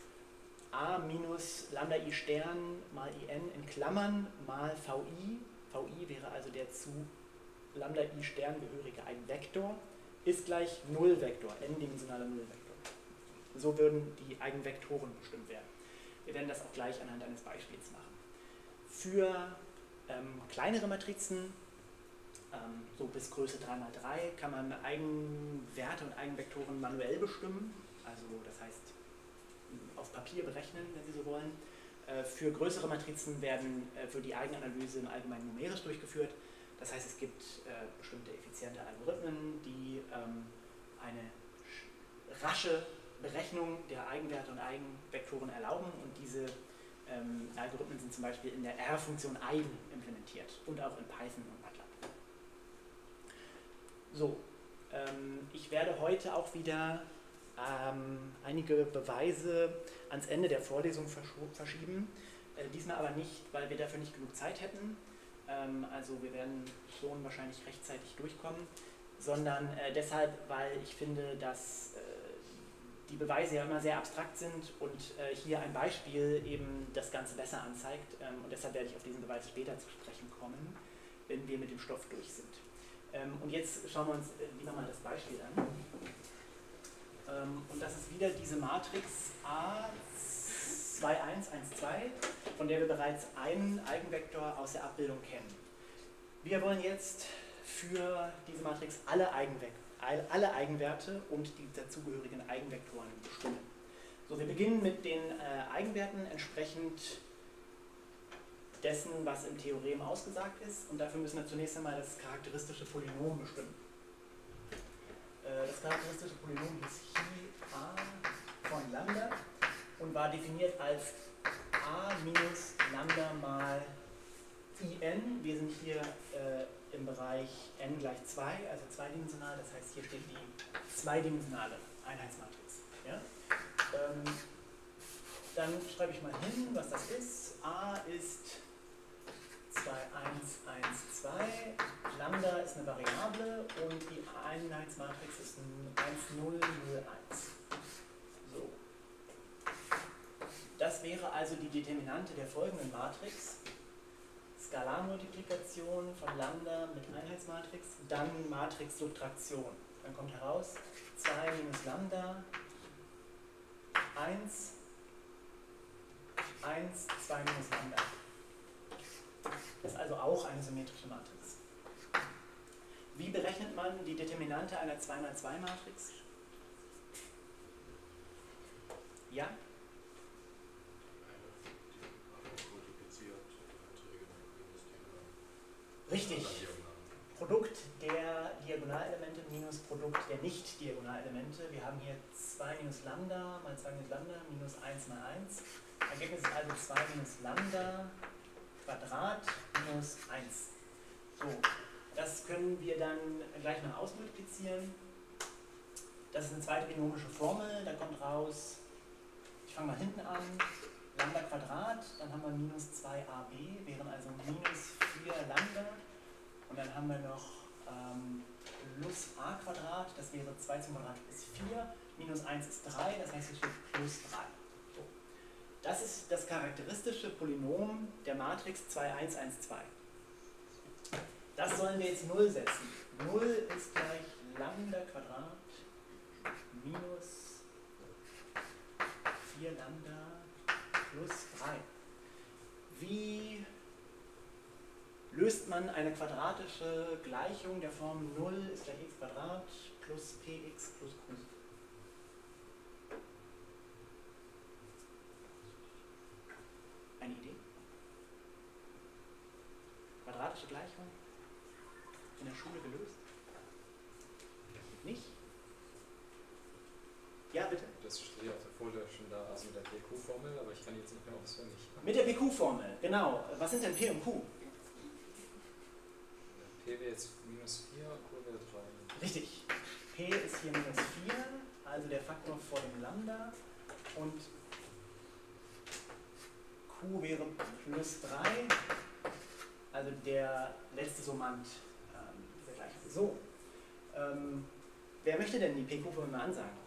A minus Lambda i Stern mal In in Klammern mal Vi. vi wäre also der zu Lambda i Stern gehörige Eigenvektor, ist gleich Nullvektor, n-dimensionaler Nullvektor. So würden die Eigenvektoren bestimmt werden. Wir werden das auch gleich anhand eines Beispiels machen. Für ähm, kleinere Matrizen, ähm, so bis Größe drei mal drei, kann man Eigenwerte und Eigenvektoren manuell bestimmen, also das heißt auf Papier berechnen, wenn Sie so wollen. Äh, für größere Matrizen werden äh, für die Eigenanalyse im Allgemeinen numerisch durchgeführt. Das heißt, es gibt äh, bestimmte effiziente Algorithmen, die ähm, eine rasche Berechnung der Eigenwerte und Eigenvektoren erlauben, und diese ähm, Algorithmen sind zum Beispiel in der R-Funktion eigen implementiert und auch in Python und MATLAB. So, ähm, ich werde heute auch wieder ähm, einige Beweise ans Ende der Vorlesung verschieben, äh, diesmal aber nicht, weil wir dafür nicht genug Zeit hätten. Also wir werden schon wahrscheinlich rechtzeitig durchkommen, sondern äh, deshalb, weil ich finde, dass äh, die Beweise ja immer sehr abstrakt sind und äh, hier ein Beispiel eben das Ganze besser anzeigt, ähm, und deshalb werde ich auf diesen Beweis später zu sprechen kommen, wenn wir mit dem Stoff durch sind. Ähm, und jetzt schauen wir uns äh, lieber mal das Beispiel an. Ähm, und das ist wieder diese Matrix A zwei eins eins zwei, von der wir bereits einen Eigenvektor aus der Abbildung kennen. Wir wollen jetzt für diese Matrix alle, Eigenve alle Eigenwerte und die dazugehörigen Eigenvektoren bestimmen. So, wir beginnen mit den äh, Eigenwerten entsprechend dessen, was im Theorem ausgesagt ist, und dafür müssen wir zunächst einmal das charakteristische Polynom bestimmen. Äh, das charakteristische Polynom ist Chi a von Lambda und war definiert als a minus Lambda mal in. Wir sind hier äh, im Bereich n gleich zwei, also zweidimensional, das heißt, hier steht die zweidimensionale Einheitsmatrix. Ja? Ähm, dann schreibe ich mal hin, was das ist. A ist zwei eins eins zwei, Lambda ist eine Variable und die Einheitsmatrix ist ein eins null null eins. So. Das wäre also die Determinante der folgenden Matrix. Skalarmultiplikation von Lambda mit Einheitsmatrix, dann Matrix-Subtraktion. Dann kommt heraus zwei minus Lambda, eins, eins, zwei minus Lambda. Das ist also auch eine symmetrische Matrix. Wie berechnet man die Determinante einer zwei mal zwei Matrix? Ja? Richtig. Produkt der Diagonalelemente minus Produkt der Nicht-Diagonalelemente. Wir haben hier zwei minus Lambda mal zwei minus Lambda minus eins mal eins. Ergebnis ist also zwei minus Lambda Quadrat minus eins. So, das können wir dann gleich noch ausmultiplizieren. Das ist eine zweite binomische Formel. Da kommt raus, ich fange mal hinten an, Lambda Quadrat, dann haben wir minus zwei a b, wären also minus vier Lambda, und dann haben wir noch ähm, plus a Quadrat, das wäre zwei zum Quadrat ist vier, minus eins ist drei, das heißt, es steht plus drei. So. Das ist das charakteristische Polynom der Matrix zwei eins eins zwei. Das sollen wir jetzt null setzen. null ist gleich Lambda Quadrat minus vier Lambda plus drei. Wie löst man eine quadratische Gleichung der Form null ist gleich x Quadrat plus px plus q? Eine Idee? Quadratische Gleichung? In der Schule gelöst? Nicht? Ja, bitte? Das steht ja auf der Folie schon da, also mit der P Q-Formel, aber ich kann jetzt nicht mehr auswendig. Mit der P Q-Formel, genau. Was sind denn P und Q? P wäre jetzt minus vier, Q wäre drei. Richtig. P ist hier minus vier, also der Faktor vor dem Lambda, und Q wäre plus drei, also der letzte Summand ähm, dieser Gleichung. So, ähm, wer möchte denn die P Q-Formel mal ansagen?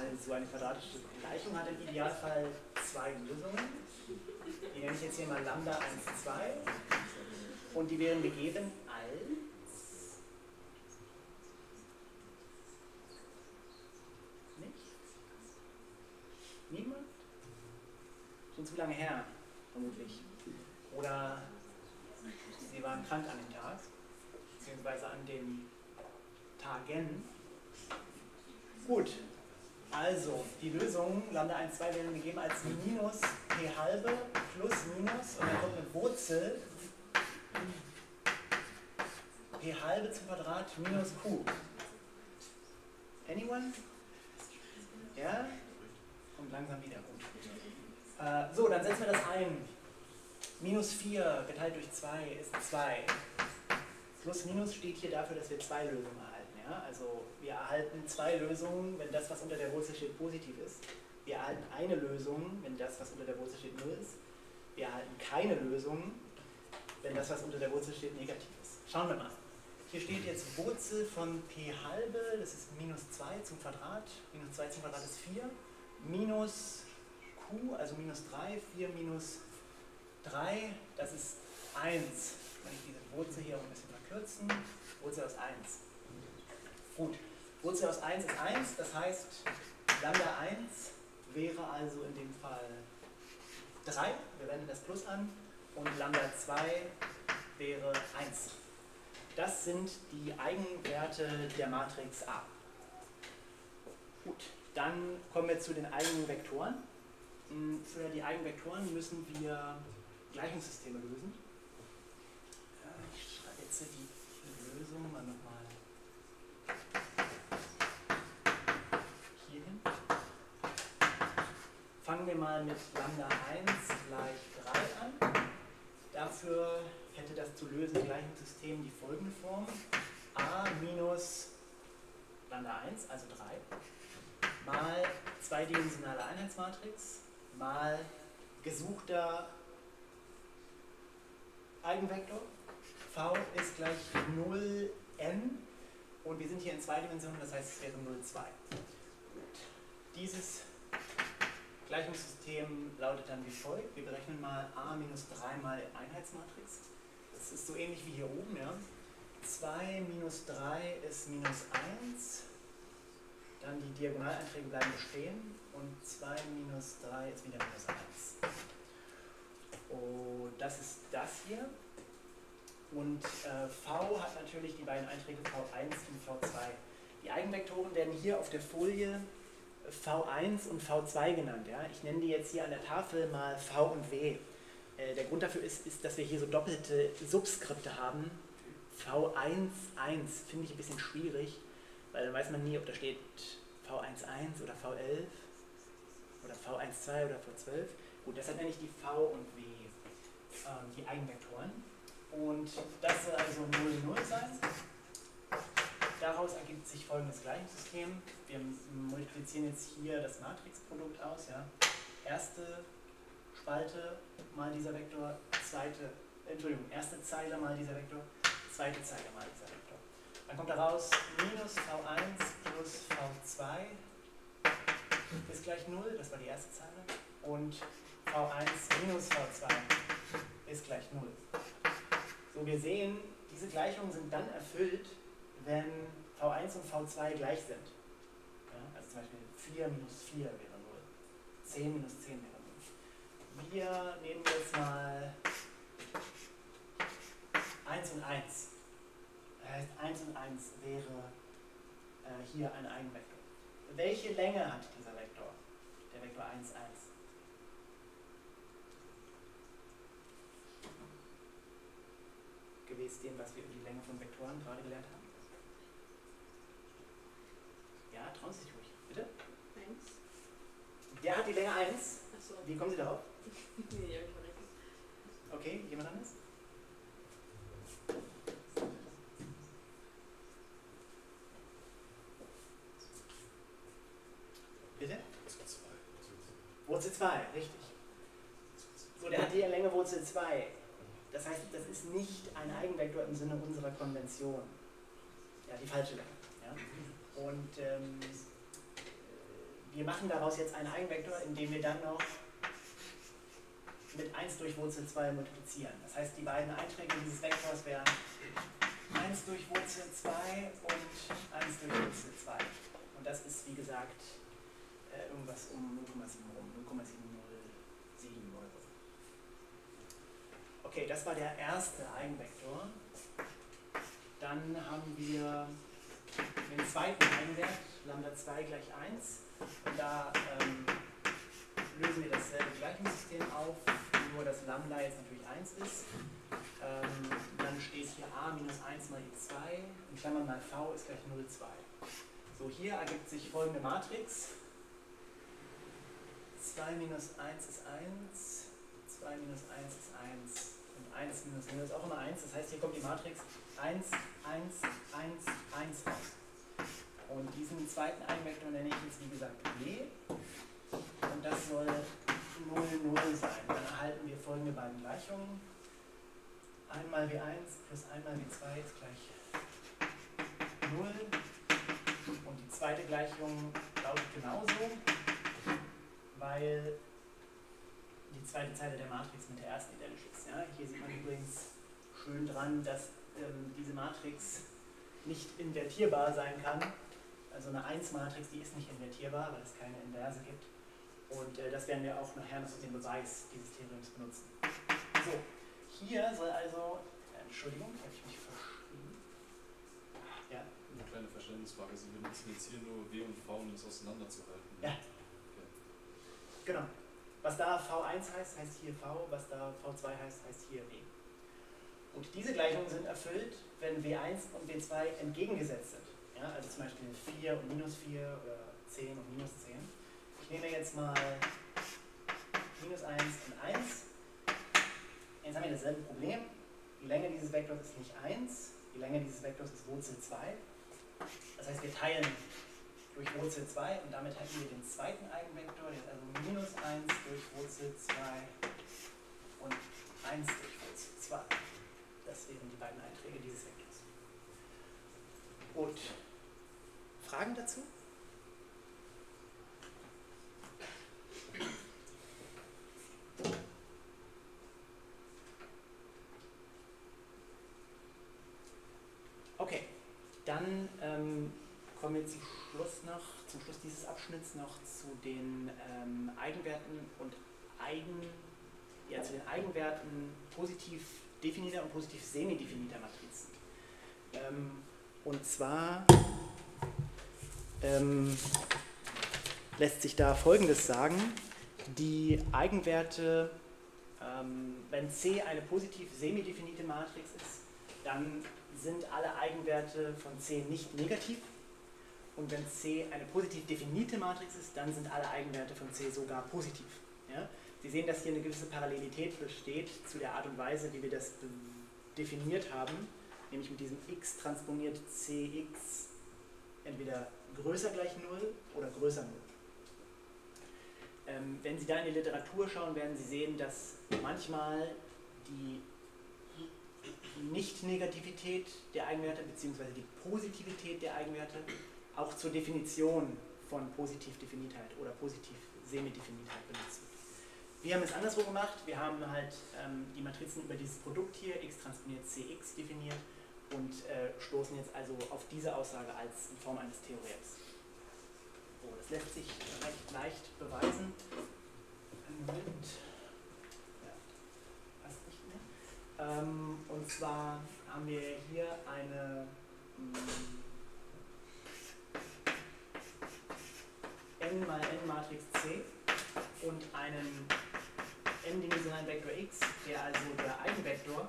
Also eine quadratische Gleichung hat im Idealfall zwei Lösungen. Die nenne ich jetzt hier mal Lambda eins, zwei. Und die wären gegeben als nicht? Niemand? Schon zu lange her, vermutlich. Oder Sie waren krank an dem Tag, beziehungsweise an den Tagen. Gut, also die Lösung Lambda eins, zwei werden gegeben als minus p halbe plus minus und dann kommt eine Wurzel p halbe zum Quadrat minus q. Anyone? Ja? Kommt langsam wieder, gut. Äh, so, dann setzen wir das ein. Minus vier geteilt durch zwei ist zwei. Plus minus steht hier dafür, dass wir zwei Lösungen erhalten. Ja? Also wir erhalten zwei Lösungen, wenn das, was unter der Wurzel steht, positiv ist. Wir erhalten eine Lösung, wenn das, was unter der Wurzel steht, null ist. Wir erhalten keine Lösung, wenn das, was unter der Wurzel steht, negativ ist. Schauen wir mal. Hier steht jetzt Wurzel von p halbe, das ist minus zwei zum Quadrat. Minus zwei zum Quadrat ist vier. Minus q, also minus drei. vier minus drei, das ist eins. Wenn ich diese Wurzel hier auch ein bisschen verkürzen. Wurzel aus eins. Gut, Wurzel aus eins ist eins, das heißt, Lambda eins wäre also in dem Fall drei. Wir wenden das Plus an. Und Lambda zwei wäre eins. Das sind die Eigenwerte der Matrix A. Gut, dann kommen wir zu den Eigenvektoren. Für die Eigenvektoren müssen wir Gleichungssysteme lösen. Ich schreibe jetzt die Lösung mal nochmal hier hin. Fangen wir mal mit Lambda eins gleich drei an. Dafür hätte das zu lösende Gleichungssystem die folgende Form: a minus Lambda eins, also drei, mal zweidimensionale Einheitsmatrix, mal gesuchter Eigenvektor. V ist gleich null n und wir sind hier in zwei Dimensionen, das heißt es wäre null, zwei. Dieses Gleichungssystem lautet dann wie folgt. Wir berechnen mal a minus drei mal Einheitsmatrix. Das ist so ähnlich wie hier oben. Ja. zwei minus drei ist minus eins. Dann die Diagonaleinträge bleiben bestehen. Und zwei minus drei ist wieder minus eins. Und das ist das hier. Und äh, V hat natürlich die beiden Einträge V eins und V zwei. Die Eigenvektoren werden hier auf der Folie V eins und V zwei genannt. Ja? Ich nenne die jetzt hier an der Tafel mal V und W. Äh, der Grund dafür ist, ist, dass wir hier so doppelte Subskripte haben. V eins, eins finde ich ein bisschen schwierig, weil dann weiß man nie, ob da steht V eins eins oder V elf oder V eins zwei oder V zwölf. Gut, deshalb nenne ich die V und W, äh, die Eigenvektoren. Und das soll also null, null sein. Daraus ergibt sich folgendes Gleichungssystem. Wir multiplizieren jetzt hier das Matrixprodukt aus. Ja. Erste Spalte mal dieser Vektor, zweite, Entschuldigung, erste Zeile mal dieser Vektor, zweite Zeile mal dieser Vektor. Dann kommt daraus minus V eins plus V zwei ist gleich null, das war die erste Zeile. Und V eins minus V zwei ist gleich null. So, wir sehen, diese Gleichungen sind dann erfüllt, wenn V eins und V zwei gleich sind. Ja, also zum Beispiel vier minus vier wäre null, zehn minus zehn wäre null. Wir nehmen jetzt mal eins und eins. Das heißt, eins und eins wäre äh, hier ein Eigenvektor. Welche Länge hat dieser Vektor? Der Vektor eins, eins. Gemäß dem, was wir über die Länge von Vektoren gerade gelernt haben. Ja, trauen Sie sich ruhig. Bitte? eins. Der hat die Länge eins. Achso. Wie kommen Sie darauf? Nee, die habe ich verrechnet. Okay, jemand anderes? Bitte? Wurzel zwei, richtig. So, der hat die Länge Wurzel zwei. Das heißt, das ist nicht ein Eigenvektor im Sinne unserer Konvention. Ja, die falsche Länge. Ja? Und ähm, wir machen daraus jetzt einen Eigenvektor, indem wir dann noch mit eins durch Wurzel zwei multiplizieren. Das heißt, die beiden Einträge dieses Vektors wären eins durch Wurzel zwei und eins durch Wurzel zwei. Und das ist, wie gesagt, äh, irgendwas um null Komma sieben rum, null Komma sieben null sieben oder so. Okay, das war der erste Eigenvektor. Dann haben wir den zweiten Eigenwert, Lambda zwei gleich eins. Und da ähm, lösen wir dasselbe Gleichungssystem auf, nur dass Lambda jetzt natürlich eins ist. Ähm, dann steht hier a minus eins mal i zwei, in Klammern mal v ist gleich null Komma zwei. So, hier ergibt sich folgende Matrix. zwei minus eins ist eins, zwei minus eins ist eins und eins minus null ist auch immer eins. Das heißt, hier kommt die Matrix eins, eins, eins, eins raus. Und diesen zweiten Eigenvektor nenne ich jetzt wie gesagt w. Und das soll null, null sein. Dann erhalten wir folgende beiden Gleichungen. einmal w eins plus einmal w zwei ist gleich null. Und die zweite Gleichung lautet genauso, weil die zweite Zeile der Matrix mit der ersten identisch ist. Ja? Hier sieht man übrigens schön dran, dass ähm, diese Matrix nicht invertierbar sein kann. Also eine eins-Matrix, die ist nicht invertierbar, weil es keine Inverse gibt. Und äh, das werden wir auch nachher noch für den Beweis dieses Theorems benutzen. So, hier soll also, äh, Entschuldigung, habe ich mich verschrieben. Ja. Eine kleine Verständnisfrage, Sie benutzen jetzt hier nur W und V, um das auseinanderzuhalten. Ja. Okay. Genau. Was da v eins heißt, heißt hier v, was da v zwei heißt, heißt hier w. Und diese Gleichungen sind erfüllt, wenn w eins und w zwei entgegengesetzt sind. Ja, also zum Beispiel vier und minus vier oder zehn und minus zehn. Ich nehme jetzt mal minus eins und eins. Jetzt haben wir dasselbe Problem. Die Länge dieses Vektors ist nicht eins, die Länge dieses Vektors ist Wurzel zwei. Das heißt, wir teilen durch Wurzel zwei und damit hätten wir den zweiten Eigenvektor, der ist also minus eins durch Wurzel zwei und eins durch Wurzel zwei. Das wären die beiden Einträge dieses Vektors. Gut. Fragen dazu? Okay, dann ähm, kommen wir zum Schluss noch, zum Schluss dieses Abschnitts noch zu den ähm, Eigenwerten und Eigen, ja, zu den Eigenwerten positiv definierter und positiv semi-definierter Matrizen. Ähm, und zwar ähm, lässt sich da Folgendes sagen: Die Eigenwerte, ähm, wenn C eine positiv semi-definierte Matrix ist, dann sind alle Eigenwerte von C nicht negativ. Und wenn C eine positiv definierte Matrix ist, dann sind alle Eigenwerte von C sogar positiv. Ja? Sie sehen, dass hier eine gewisse Parallelität besteht zu der Art und Weise, wie wir das definiert haben, nämlich mit diesem x transponiert Cx entweder größer gleich null oder größer null. Ähm, wenn Sie da in die Literatur schauen, werden Sie sehen, dass manchmal die Nicht-Negativität der Eigenwerte bzw. die Positivität der Eigenwerte auch zur Definition von Positivdefinitheit oder Positiv-Semi-Definitheit benutzt wird. Wir haben es andersrum gemacht. Wir haben halt ähm, die Matrizen über dieses Produkt hier, x transponiert Cx, definiert und äh, stoßen jetzt also auf diese Aussage als in Form eines Theorems. So, das lässt sich recht leicht beweisen. Einen Moment. Ja, passt nicht mehr. Ähm, und zwar haben wir hier eine mh, n mal n Matrix C und einen n-dimensionalen Vektor x, der also der Eigenvektor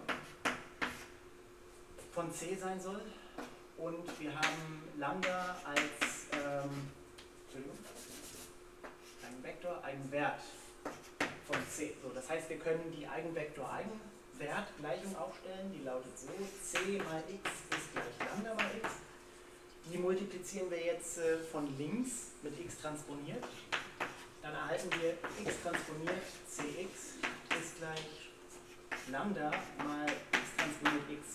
von C sein soll. Und wir haben Lambda als ähm, Entschuldigung, Eigenvektor, Eigenwert von C. So, das heißt, wir können die Eigenvektor-Eigenwert-Gleichung aufstellen, die lautet so: C mal x ist gleich Lambda mal x. Die multiplizieren wir jetzt äh, von links mit x transponiert. Dann erhalten wir x transponiert Cx ist gleich Lambda mal x transponiert x.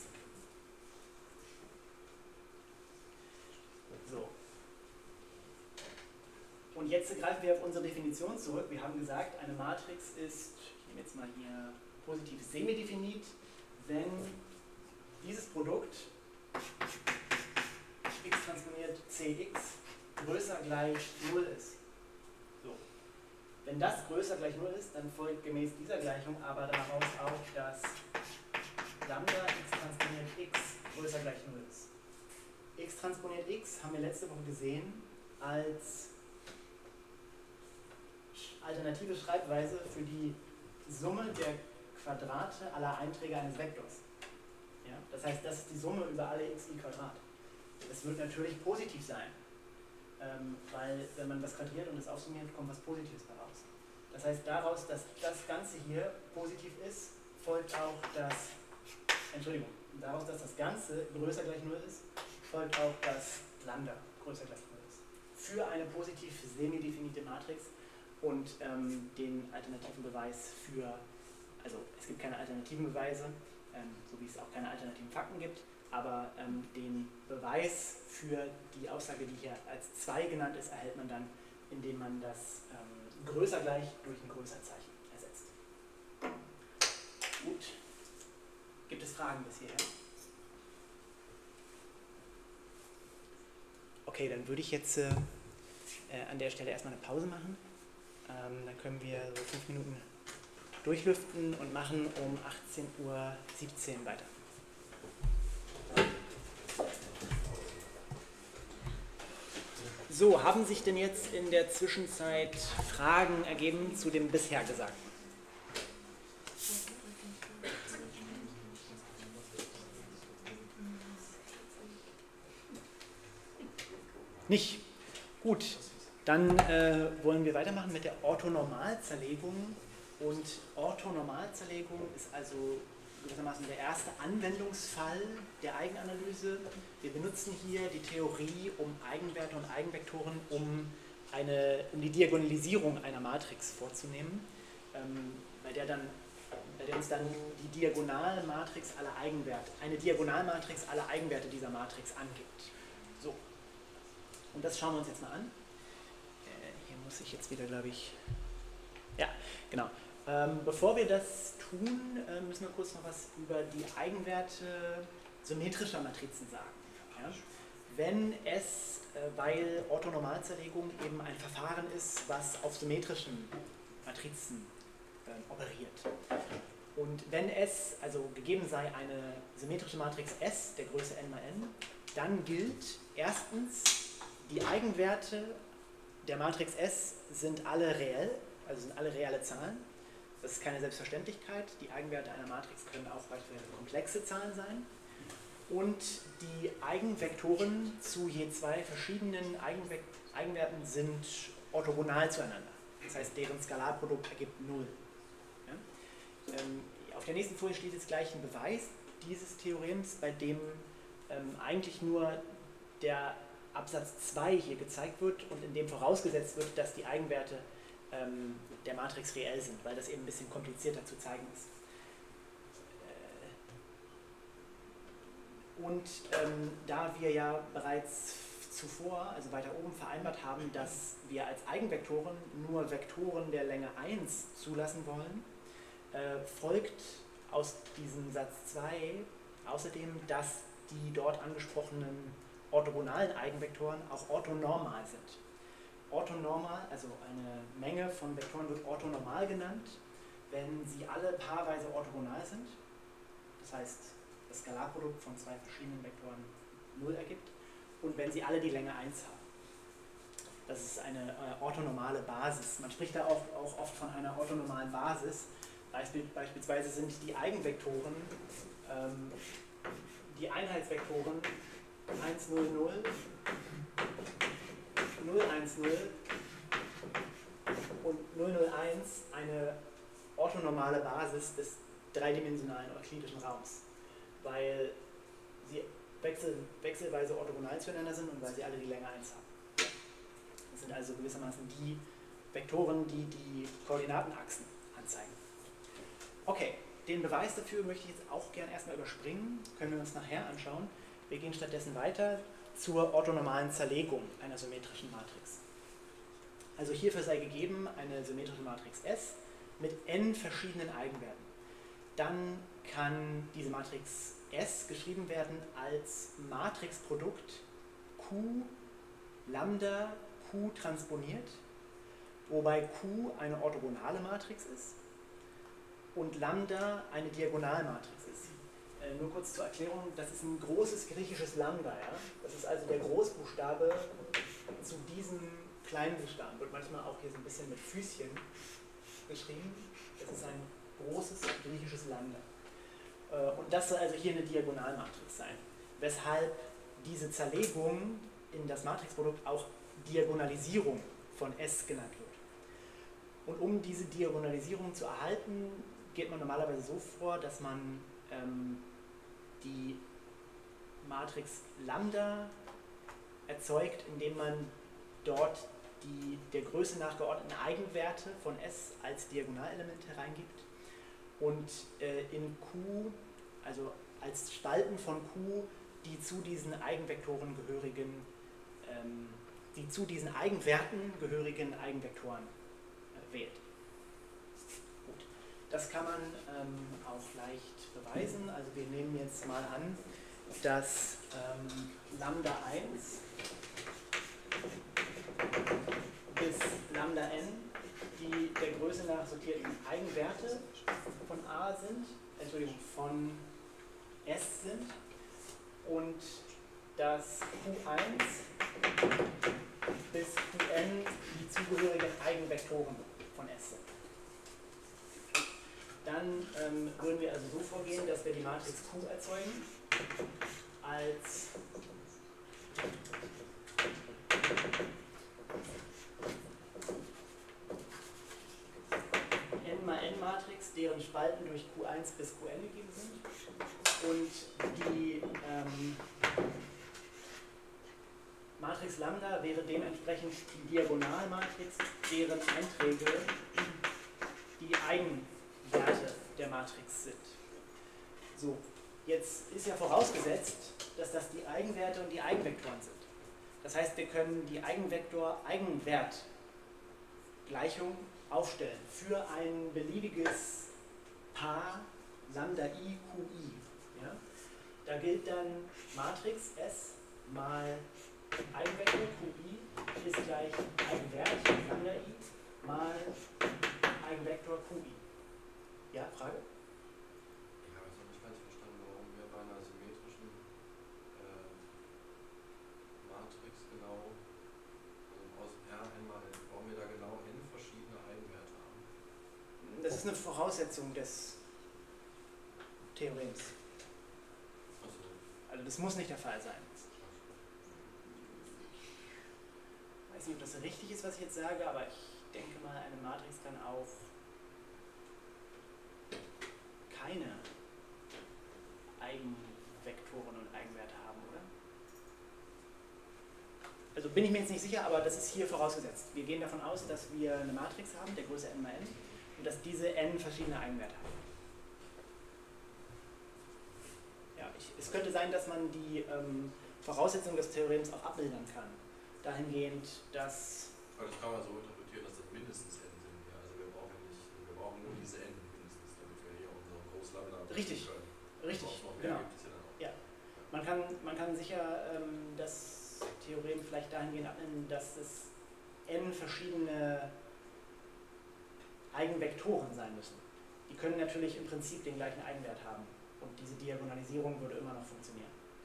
So. Und jetzt greifen wir auf unsere Definition zurück. Wir haben gesagt, eine Matrix ist, ich nehme jetzt mal hier positiv semidefinit, wenn dieses Produkt x transponiert cx größer gleich null ist. So. Wenn das größer gleich null ist, dann folgt gemäß dieser Gleichung aber daraus auch, dass Lambda x transponiert x größer gleich null ist. X transponiert x haben wir letzte Woche gesehen als alternative Schreibweise für die Summe der Quadrate aller Einträge eines Vektors. Ja? Das heißt, das ist die Summe über alle xi Quadrat. Das wird natürlich positiv sein, ähm, weil wenn man was quadriert und es aufsummiert, kommt was Positives daraus. Das heißt, daraus, dass das Ganze hier positiv ist, folgt auch, dass, Entschuldigung, daraus, dass das Ganze größer gleich null ist, folgt auch, dass Lambda größer gleich null ist. Für eine positiv semi-definite Matrix und ähm, den alternativen Beweis für, also es gibt keine alternativen Beweise, ähm, so wie es auch keine alternativen Fakten gibt, aber ähm, den Beweis für die Aussage, die hier als zwei genannt ist, erhält man dann, indem man das ähm, größer gleich durch ein Größerzeichen ersetzt. Gut. Gibt es Fragen bis hierher? Okay, dann würde ich jetzt äh, äh, an der Stelle erstmal eine Pause machen. Ähm, dann können wir so fünf Minuten durchlüften und machen um achtzehn Uhr siebzehn weiter. So, haben sich denn jetzt in der Zwischenzeit Fragen ergeben zu dem bisher Gesagten? Nicht? Gut, dann äh, wollen wir weitermachen mit der Orthonormalzerlegung. Und Orthonormalzerlegung ist also gewissermaßen der erste Anwendungsfall der Eigenanalyse. Wir benutzen hier die Theorie um Eigenwerte und Eigenvektoren, um, eine, um die Diagonalisierung einer Matrix vorzunehmen, ähm, bei, der dann, bei der uns dann die Diagonalmatrix aller Eigenwerte, eine Diagonalmatrix aller Eigenwerte dieser Matrix angibt. So. Und das schauen wir uns jetzt mal an. Äh, hier muss ich jetzt wieder, glaube ich... Ja, genau. Ähm, bevor wir das tun, äh, müssen wir kurz noch was über die Eigenwerte symmetrischer Matrizen sagen. Ja? Wenn es, äh, weil Orthonormalzerlegung eben ein Verfahren ist, was auf symmetrischen Matrizen äh, operiert. Und wenn es, also gegeben sei eine symmetrische Matrix S der Größe n mal n, dann gilt erstens, die Eigenwerte der Matrix S sind alle reell, also sind alle reelle Zahlen. Das ist keine Selbstverständlichkeit. Die Eigenwerte einer Matrix können auch beispielsweise komplexe Zahlen sein. Und die Eigenvektoren zu je zwei verschiedenen Eigenve Eigenwerten sind orthogonal zueinander. Das heißt, deren Skalarprodukt ergibt null. Ja? Ähm, auf der nächsten Folie steht jetzt gleich ein Beweis dieses Theorems, bei dem ähm, eigentlich nur der Absatz zwei hier gezeigt wird und in dem vorausgesetzt wird, dass die Eigenwerte ähm, der Matrix reell sind, weil das eben ein bisschen komplizierter zu zeigen ist. Und ähm, da wir ja bereits zuvor, also weiter oben vereinbart haben, dass wir als Eigenvektoren nur Vektoren der Länge eins zulassen wollen, äh, folgt aus diesem Satz zwei außerdem, dass die dort angesprochenen orthogonalen Eigenvektoren auch orthonormal sind. Orthonormal, also eine Menge von Vektoren wird orthonormal genannt, wenn sie alle paarweise orthogonal sind. Das heißt, das Skalarprodukt von zwei verschiedenen Vektoren null ergibt und wenn sie alle die Länge eins haben. Das ist eine äh, orthonormale Basis. Man spricht da auch, auch oft von einer orthonormalen Basis. Beispiel, beispielsweise sind die Eigenvektoren, ähm, die Einheitsvektoren eins, null, null, null, eins, null und null, null, eins eine orthonormale Basis des dreidimensionalen euklidischen Raums, weil sie wechsel, wechselweise orthogonal zueinander sind und weil sie alle die Länge eins haben. Das sind also gewissermaßen die Vektoren, die die Koordinatenachsen anzeigen. Okay, den Beweis dafür möchte ich jetzt auch gerne erstmal überspringen, können wir uns nachher anschauen. Wir gehen stattdessen weiter zur orthonormalen Zerlegung einer symmetrischen Matrix. Also hierfür sei gegeben eine symmetrische Matrix S mit n verschiedenen Eigenwerten. Dann kann diese Matrix S geschrieben werden als Matrixprodukt Q Lambda Q transponiert, wobei Q eine orthogonale Matrix ist und Lambda eine Diagonalmatrix ist. Äh, nur kurz zur Erklärung, das ist ein großes griechisches Lambda. Ja? Das ist also der Großbuchstabe zu diesem Kleinbuchstaben. Wird manchmal auch hier so ein bisschen mit Füßchen geschrieben. Das ist ein großes griechisches Lambda. Äh, und das soll also hier eine Diagonalmatrix sein. Weshalb diese Zerlegung in das Matrixprodukt auch Diagonalisierung von S genannt wird. Und um diese Diagonalisierung zu erhalten, geht man normalerweise so vor, dass man ähm, die Matrix Lambda erzeugt, indem man dort die der Größe nachgeordneten Eigenwerte von S als Diagonalelement hereingibt und äh, in Q, also als Spalten von Q, die zu diesen Eigenvektoren gehörigen, ähm, die zu diesen Eigenwerten gehörigen Eigenvektoren äh, wählt. Gut. Das kann man ähm, auch leicht beweisen. Also wir nehmen jetzt mal an, dass ähm, Lambda eins bis Lambda n die der Größe nach sortierten Eigenwerte von A sind, Entschuldigung, von S sind und dass Q eins bis Qn die zugehörigen Eigenvektoren von S sind. Dann ähm, würden wir also so vorgehen, dass wir die Matrix Q erzeugen als n mal n Matrix, deren Spalten durch Q eins bis Qn gegeben sind und die ähm, Matrix Lambda wäre dementsprechend die Diagonalmatrix, deren Einträge die Eigenwerte der Matrix sind. So, jetzt ist ja vorausgesetzt, dass das die Eigenwerte und die Eigenvektoren sind. Das heißt, wir können die Eigenvektor-Eigenwert-Gleichung aufstellen für ein beliebiges Paar Lambda I Qi. Ja? Da gilt dann Matrix S mal Eigenvektor Qi ist gleich Eigenwert Lambda I mal Eigenvektor Qi. Ja, Frage? Ich habe jetzt noch nicht ganz verstanden, warum wir bei einer symmetrischen äh, Matrix genau, also aus R n mal n, warum wir da genau n verschiedene Eigenwerte haben. Das ist eine Voraussetzung des Theorems. Also, Also das muss nicht der Fall sein. Ich weiß nicht, ob das richtig ist, was ich jetzt sage, aber ich denke mal, eine Matrix kann auch keine Eigenvektoren und Eigenwerte haben, oder? Also bin ich mir jetzt nicht sicher, aber das ist hier vorausgesetzt. Wir gehen davon aus, dass wir eine Matrix haben, der Größe n mal n, und dass diese n verschiedene Eigenwerte haben. Ja, ich, es könnte sein, dass man die ähm, Voraussetzungen des Theorems auch abmildern kann. Dahingehend, dass... aber das kann man so interpretieren, dass das mindestens n sind. Ja, also wir brauchen nicht, wir brauchen nur diese n mindestens, damit wir hier unsere Großlambda Richtig, können. richtig, Noch mehr genau. gibt es ja dann auch. Ja. Man kann, man kann sicher ähm, das Theorem vielleicht dahingehend abmildern, dass es n verschiedene Eigenvektoren sein müssen. Die können natürlich im Prinzip den gleichen Eigenwert haben und diese Diagonalisierung würde immer noch funktionieren.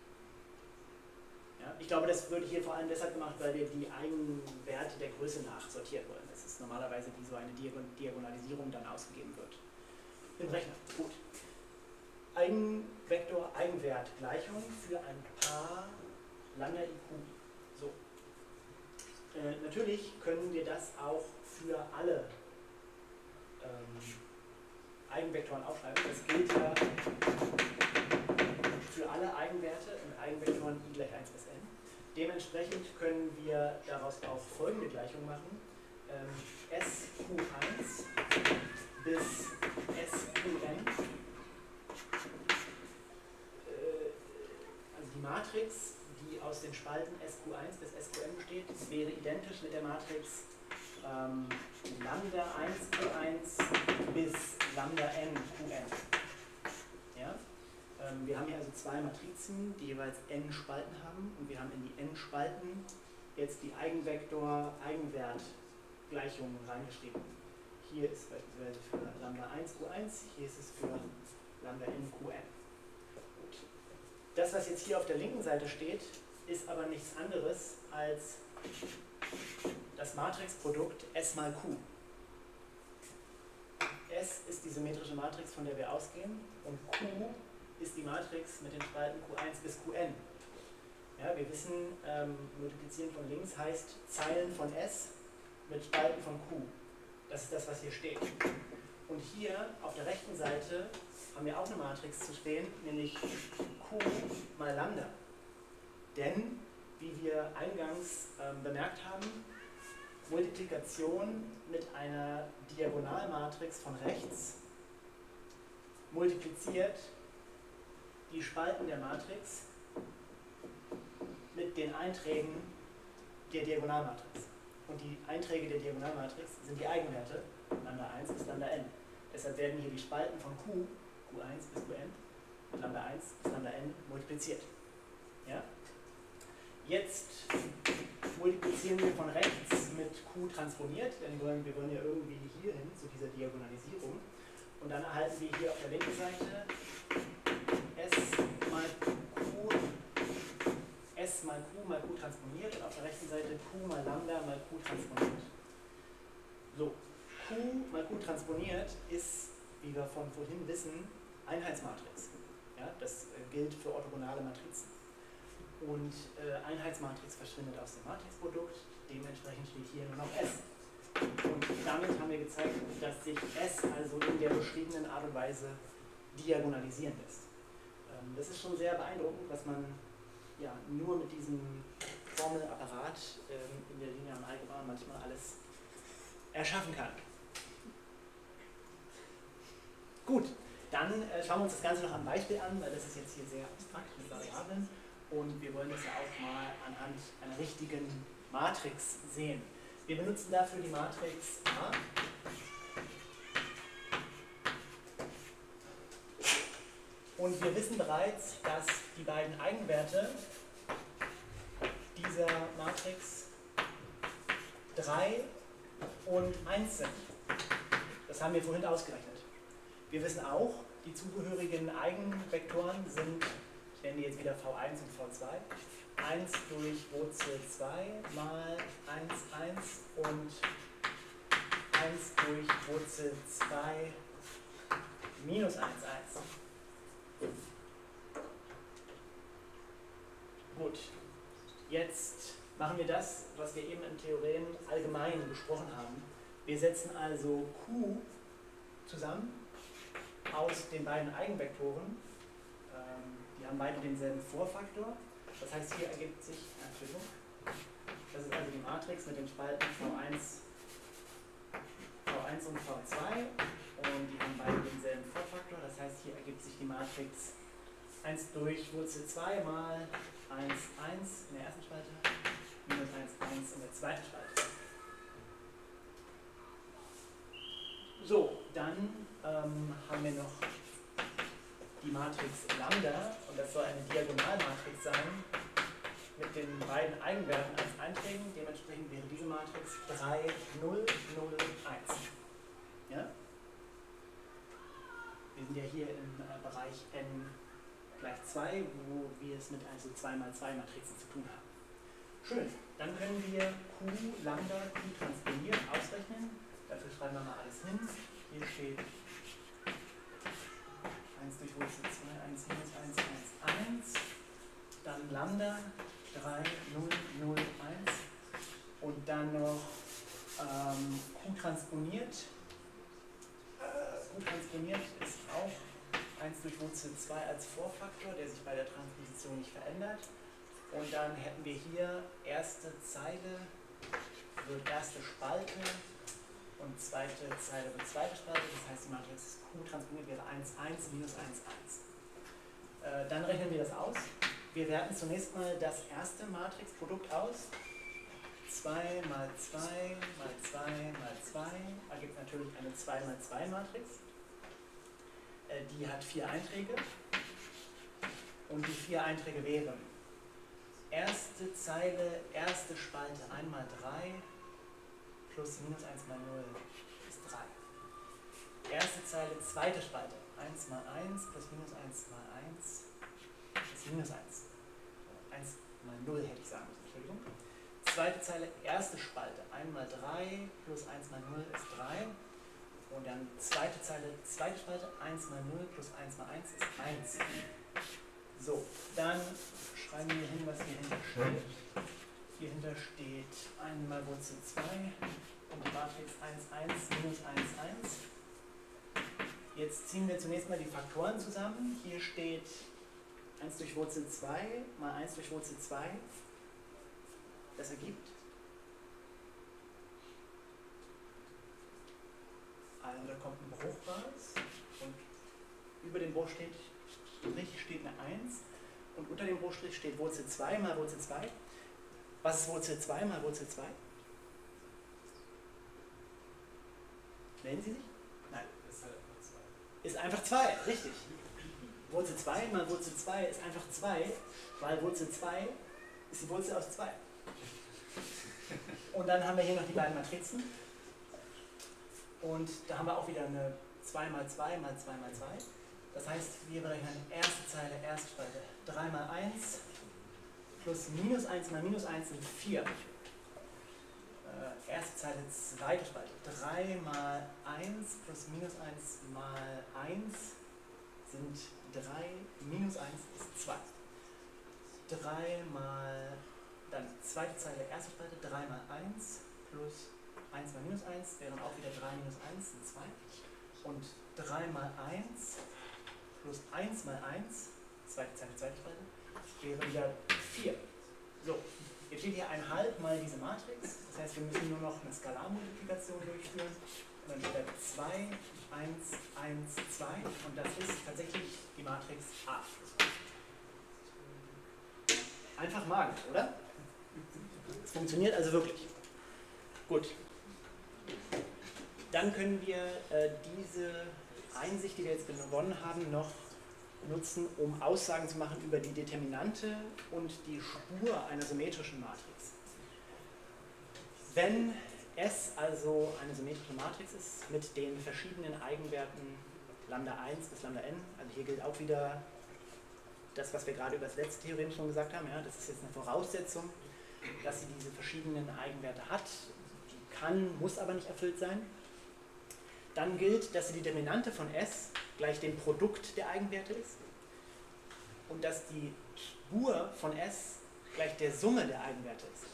Ja, ich glaube, das würde hier vor allem deshalb gemacht, weil wir die Eigenwerte der Größe nach sortieren wollen. Das ist normalerweise, wie so eine Diagonalisierung dann ausgegeben wird. Im Rechner. Gut. Eigenvektor, Eigenwert, Gleichung für ein Paar Lambda I Q. So. Äh, natürlich können wir das auch für alle ähm, Eigenvektoren aufschreiben. Das gilt ja für alle Eigenwerte und Eigenvektoren I gleich eins bis n. Dementsprechend können wir daraus auch folgende Gleichung machen. Ähm, S Q eins bis S Q n. Äh, also die Matrix, die aus den Spalten S Q eins bis S Q n besteht, wäre identisch mit der Matrix ähm, Lambda eins Q eins bis Lambda n Qn. Ja? Ähm, wir haben hier also zwei Matrizen, die jeweils n Spalten haben, und wir haben in die n Spalten jetzt die Eigenvektor-Eigenwert-Gleichungen reingeschrieben. Hier ist beispielsweise für Lambda eins Q eins, hier ist es für Lambda n Qn. Gut. Das, was jetzt hier auf der linken Seite steht, ist aber nichts anderes als das Matrixprodukt S mal Q. S ist die symmetrische Matrix, von der wir ausgehen, und Q ist die Matrix mit den Spalten Q eins bis Qn. Ja, wir wissen, ähm, multiplizieren von links heißt Zeilen von S mit Spalten von Q. Das ist das, was hier steht. Und hier auf der rechten Seite haben wir auch eine Matrix zu stehen, nämlich Q mal Lambda. Denn, wie wir eingangs ähm, bemerkt haben, Multiplikation mit einer Diagonalmatrix von rechts multipliziert die Spalten der Matrix mit den Einträgen der Diagonalmatrix. Und die Einträge der Diagonalmatrix sind die Eigenwerte, Lambda eins bis Lambda n. Deshalb werden hier die Spalten von Q, Q eins bis Qn, mit Lambda eins bis Lambda n multipliziert. Ja? Jetzt multiplizieren wir von rechts mit Q transponiert, denn wir wollen, wir wollen ja irgendwie hier hin zu dieser Diagonalisierung. Und dann erhalten wir hier auf der linken Seite S mal Q, S mal Q mal Q transponiert, und auf der rechten Seite Q mal Lambda mal Q transponiert. So, Q mal Q transponiert ist, wie wir von vorhin wissen, Einheitsmatrix. Ja, das äh, gilt für orthogonale Matrizen. Und äh, Einheitsmatrix verschwindet aus dem Matrixprodukt, dementsprechend steht hier nur noch S. Und damit haben wir gezeigt, dass sich S also in der beschriebenen Art und Weise diagonalisieren lässt. Ähm, das ist schon sehr beeindruckend, was man ja, nur mit diesem Formelapparat ähm, in der linearen Algebra manchmal alles erschaffen kann. Gut, dann äh, schauen wir uns das Ganze noch am Beispiel an, weil das ist jetzt hier sehr abstrakt mit Variablen. Und wir wollen das ja auch mal anhand einer richtigen Matrix sehen. Wir benutzen dafür die Matrix A. Und wir wissen bereits, dass die beiden Eigenwerte dieser Matrix drei und eins sind. Das haben wir vorhin ausgerechnet. Wir wissen auch, die zugehörigen Eigenvektoren sind, ich nenne die jetzt wieder V eins und V zwei, eins durch Wurzel zwei mal eins, eins und eins durch Wurzel zwei minus eins, eins. Gut, jetzt machen wir das, was wir eben im Theorem allgemein besprochen haben. Wir setzen also Q zusammen aus den beiden Eigenvektoren. Ähm, die haben beide denselben Vorfaktor. Das heißt, hier ergibt sich, Entschuldigung, das ist also die Matrix mit den Spalten V eins, V eins und V zwei. Und die haben beide denselben Vorfaktor. Das heißt, hier ergibt sich die Matrix eins durch Wurzel zwei mal eins, eins in der ersten Spalte, minus eins, eins in der zweiten Spalte. So, dann ähm, haben wir noch die Matrix Lambda, und das soll eine Diagonalmatrix sein mit den beiden Eigenwerten als Einträgen. Dementsprechend wäre diese Matrix drei, null, null, eins. Ja? Wir sind ja hier im äh, Bereich n gleich zwei, wo wir es mit also zwei mal zwei Matrizen zu tun haben. Schön, dann können wir Q, Lambda, Q transponiert ausrechnen. Dafür schreiben wir mal alles hin. Hier steht eins durch Wurzel zwei, eins minus eins, eins, eins. Dann Lambda, drei, null, null, eins. Und dann noch ähm, Q transponiert. Q transponiert ist auch eins durch Wurzel zwei als Vorfaktor, der sich bei der Transposition nicht verändert. Und dann hätten wir hier erste Zeile wird erste Spalte und zweite Zeile wird zweite Spalte. Das heißt, die Matrix Q transponiert wäre eins, eins, minus eins, eins. Äh, dann rechnen wir das aus. Wir werten zunächst mal das erste Matrixprodukt aus. zwei mal zwei mal zwei mal zwei ergibt natürlich eine zwei mal zwei Matrix. Äh, die hat vier Einträge. Und die vier Einträge wären erste Zeile, erste Spalte eins mal drei plus minus eins mal null ist drei. Erste Zeile, zweite Spalte eins mal eins plus minus eins mal eins ist minus eins. eins mal null hätte ich sagen müssen, Entschuldigung. Zweite Zeile, erste Spalte eins mal drei plus eins mal null ist drei. Und dann zweite Zeile, zweite Spalte eins mal null plus eins mal eins ist eins. So, dann schreiben wir hin, was hier hinter steht. Hier hinter steht einmal Wurzel zwei und die Matrix eins, eins, minus eins, eins. Jetzt ziehen wir zunächst mal die Faktoren zusammen. Hier steht eins durch Wurzel zwei mal eins durch Wurzel zwei. Das ergibt. Also da kommt ein Bruch raus und über dem Bruchstrich steht eine eins und unter dem Bruchstrich steht Wurzel zwei mal Wurzel zwei. Was ist Wurzel zwei mal Wurzel zwei? Melden Sie sich? Nein. Ist einfach zwei, richtig. Wurzel zwei mal Wurzel zwei ist einfach zwei, weil Wurzel zwei ist die Wurzel aus zwei. Und dann haben wir hier noch die beiden Matrizen. Und da haben wir auch wieder eine zwei mal zwei mal zwei mal zwei. Das heißt, wir berechnen erste Zeile, erste Spalte drei mal eins plus minus eins mal minus eins sind vier. Äh, erste Zeile, zweite Spalte drei mal eins plus minus eins mal eins sind drei, minus eins ist zwei. drei mal, dann zweite Zeile, erste Spalte drei mal eins plus eins mal minus eins wären auch wieder drei minus eins sind zwei. Und drei mal eins plus eins mal eins, zweite Zeile, zweite Spalte, wäre wieder vier. So, jetzt steht hier ein halb mal diese Matrix. Das heißt, wir müssen nur noch eine Skalarmultiplikation durchführen. Und dann steht da zwei, eins, eins, zwei. Und das ist tatsächlich die Matrix A. Einfach magisch, oder? Es funktioniert also wirklich. Gut. Dann können wir äh, diese Einsicht, die wir jetzt gewonnen haben, noch nutzen, um Aussagen zu machen über die Determinante und die Spur einer symmetrischen Matrix. Wenn S also eine symmetrische Matrix ist mit den verschiedenen Eigenwerten Lambda eins bis Lambda n, also hier gilt auch wieder das, was wir gerade über das letzte Theorem schon gesagt haben, ja, das ist jetzt eine Voraussetzung, dass sie diese verschiedenen Eigenwerte hat, die kann, muss aber nicht erfüllt sein. Dann gilt, dass die Determinante von S gleich dem Produkt der Eigenwerte ist und dass die Spur von S gleich der Summe der Eigenwerte ist.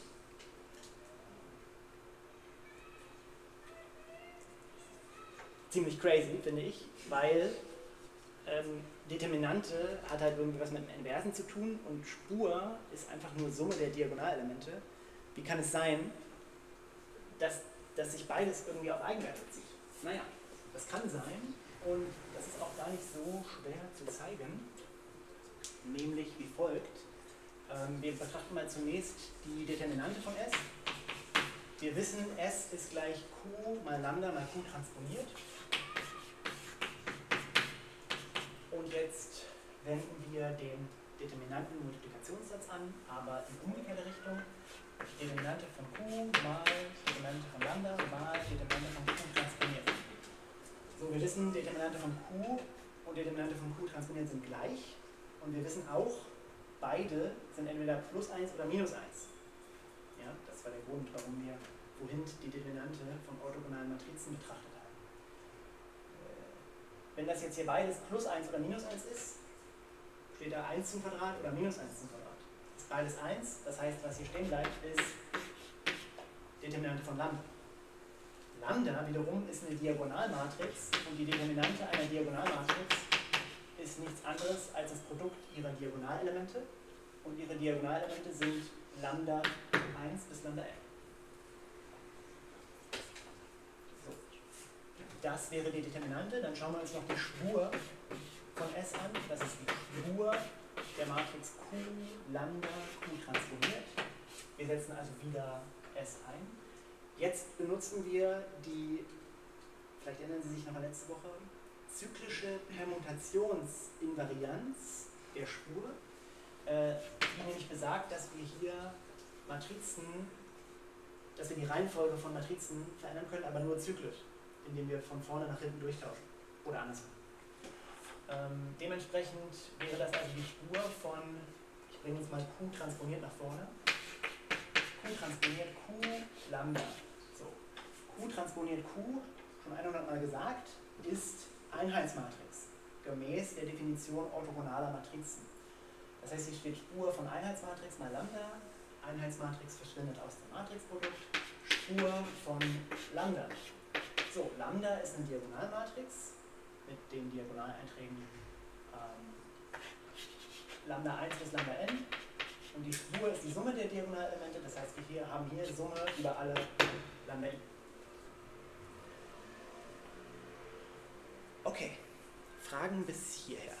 Ziemlich crazy, finde ich, weil ähm, Determinante hat halt irgendwie was mit dem Inversen zu tun und Spur ist einfach nur Summe der Diagonalelemente. Wie kann es sein, dass, dass sich beides irgendwie auf Eigenwerte bezieht? Naja, das kann sein und das ist auch gar nicht so schwer zu zeigen, nämlich wie folgt. Ähm, wir betrachten mal zunächst die Determinante von S. Wir wissen, S ist gleich Q mal Lambda mal Q transponiert. Und jetzt wenden wir den Determinanten-Multiplikationssatz an, aber in umgekehrte Richtung. Determinante von Q mal Determinante von Lambda mal Determinante von Q transponiert. So, wir wissen, Determinante von Q und Determinante von Q transponiert sind gleich. Und wir wissen auch, beide sind entweder plus eins oder minus eins. Ja, das war der Grund, warum wir vorhin die Determinante von orthogonalen Matrizen betrachtet haben. Wenn das jetzt hier beides plus eins oder minus eins ist, steht da eins zum Quadrat oder minus eins zum Quadrat. Ist beides eins, das heißt, was hier stehen bleibt, ist Determinante von Lambda. Lambda wiederum ist eine Diagonalmatrix und die Determinante einer Diagonalmatrix ist nichts anderes als das Produkt ihrer Diagonalelemente und ihre Diagonalelemente sind Lambda eins bis Lambda n. So. Das wäre die Determinante. Dann schauen wir uns noch die Spur von S an. Das ist die Spur der Matrix Q, Lambda, Q transponiert. Wir setzen also wieder S ein. Jetzt benutzen wir die, vielleicht erinnern Sie sich noch an letzte Woche, zyklische Permutationsinvarianz der Spur, äh, die nämlich besagt, dass wir hier Matrizen, dass wir die Reihenfolge von Matrizen verändern können, aber nur zyklisch, indem wir von vorne nach hinten durchtauschen oder andersrum. Ähm, dementsprechend wäre das also die Spur von, ich bringe jetzt mal Q transponiert nach vorne, Q transponiert Q Lambda. So. Q transponiert Q, schon hundert Mal gesagt, ist Einheitsmatrix, gemäß der Definition orthogonaler Matrizen. Das heißt, hier steht Spur von Einheitsmatrix mal Lambda, Einheitsmatrix verschwindet aus dem Matrixprodukt, Spur von Lambda. So, Lambda ist eine Diagonalmatrix mit den Diagonaleinträgen ähm, Lambda eins bis Lambda n. Und die Spur ist die Summe der Diagonalelemente, das heißt, wir hier haben hier Summe über alle Lambda i. Okay, Fragen bis hierher.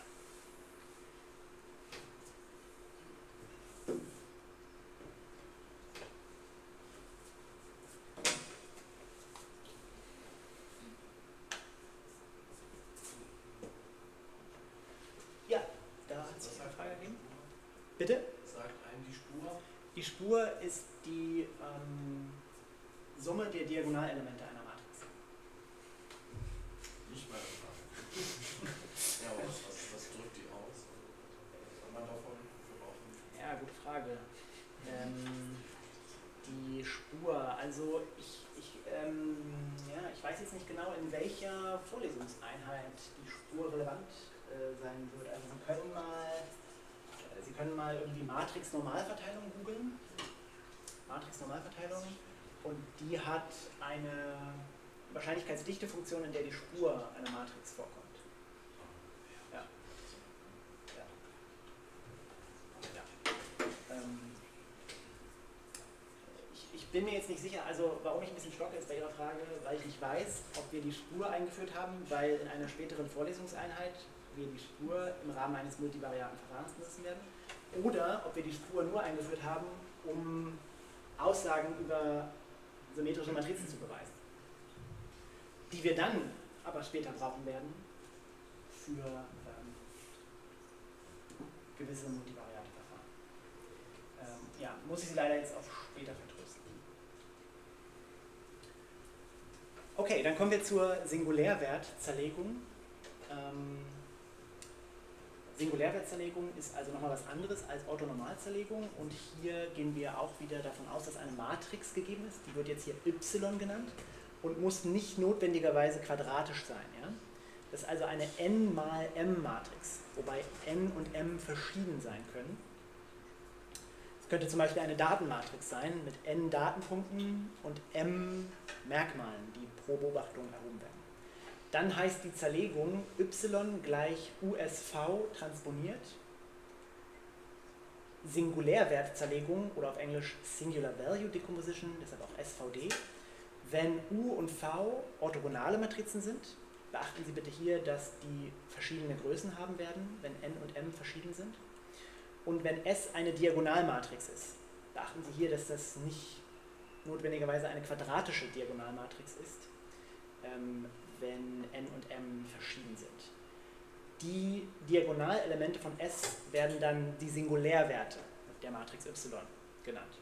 Ja, da hat es eine Frage gegeben. Bitte? Sagt einem die Spur? Die Spur ist die ähm, Summe der Diagonalelemente einer Matrix. Nicht meine Frage. Ja, aber was, was, was drückt die aus? Was kann man davon gebrauchen? Ja, gute Frage. Ähm, die Spur, also ich, ich, ähm, ja, ich weiß jetzt nicht genau, in welcher Vorlesungseinheit die Spur relevant äh, sein wird. Also Sie können mal, äh, Sie können mal irgendwie Matrix-Normalverteilung googeln. Matrix-Normalverteilung. Und die hat eine Wahrscheinlichkeitsdichtefunktion, in der die Spur einer Matrix vorkommt. Ja. Ja. Ja. Ähm, ich, ich bin mir jetzt nicht sicher, also warum ich ein bisschen stocke ist bei Ihrer Frage, weil ich nicht weiß, ob wir die Spur eingeführt haben, weil in einer späteren Vorlesungseinheit wir die Spur im Rahmen eines multivariaten Verfahrens benutzen werden, oder ob wir die Spur nur eingeführt haben, um Aussagen über symmetrische Matrizen zu beweisen, die wir dann aber später brauchen werden für ähm, gewisse multivariate Verfahren. Ähm, ja, muss ich Sie leider jetzt auf später vertrösten. Okay, dann kommen wir zur Singulärwertzerlegung. Ähm, Singulärwertzerlegung ist also nochmal was anderes als Orthonormalzerlegung, und hier gehen wir auch wieder davon aus, dass eine Matrix gegeben ist, die wird jetzt hier Y genannt und muss nicht notwendigerweise quadratisch sein. Ja? Das ist also eine n mal m Matrix, wobei n und m verschieden sein können. Es könnte zum Beispiel eine Datenmatrix sein mit n Datenpunkten und m Merkmalen, die pro Beobachtung erhoben werden. Dann heißt die Zerlegung y gleich U S V transponiert, Singulärwertzerlegung oder auf Englisch Singular Value Decomposition, deshalb auch S V D, wenn U und V orthogonale Matrizen sind. Beachten Sie bitte hier, dass die verschiedene Größen haben werden, wenn n und m verschieden sind. Und wenn S eine Diagonalmatrix ist, beachten Sie hier, dass das nicht notwendigerweise eine quadratische Diagonalmatrix ist, ähm, wenn n und m verschieden sind. Die Diagonalelemente von S werden dann die Singulärwerte der Matrix Y genannt.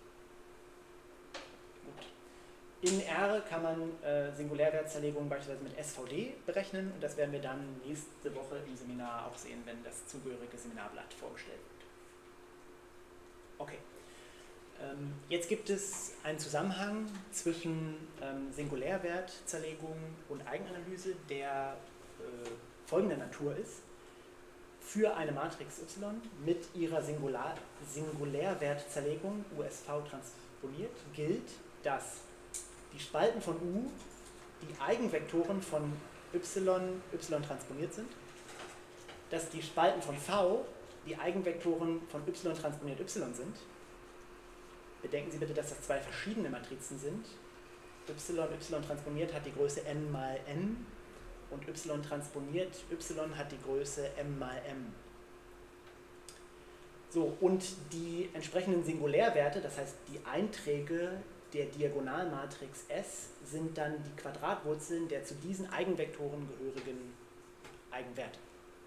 Gut. In R kann man äh, Singulärwertzerlegungen beispielsweise mit S V D berechnen, und das werden wir dann nächste Woche im Seminar auch sehen, wenn das zugehörige Seminarblatt vorgestellt wird. Okay. Ähm, jetzt gibt es einen Zusammenhang zwischen ähm, Singulärwertzerlegung und Eigenanalyse, der äh, folgender Natur ist. Für eine Matrix Y mit ihrer Singular Singulärwertzerlegung U S V transponiert gilt, dass die Spalten von U die Eigenvektoren von Y, Y transponiert sind, dass die Spalten von V die Eigenvektoren von Y transponiert Y sind. Bedenken Sie bitte, dass das zwei verschiedene Matrizen sind. Y, Y transponiert hat die Größe n mal n und Y transponiert Y hat die Größe m mal m. So, und die entsprechenden Singulärwerte, das heißt die Einträge der Diagonalmatrix S sind dann die Quadratwurzeln der zu diesen Eigenvektoren gehörigen Eigenwerte.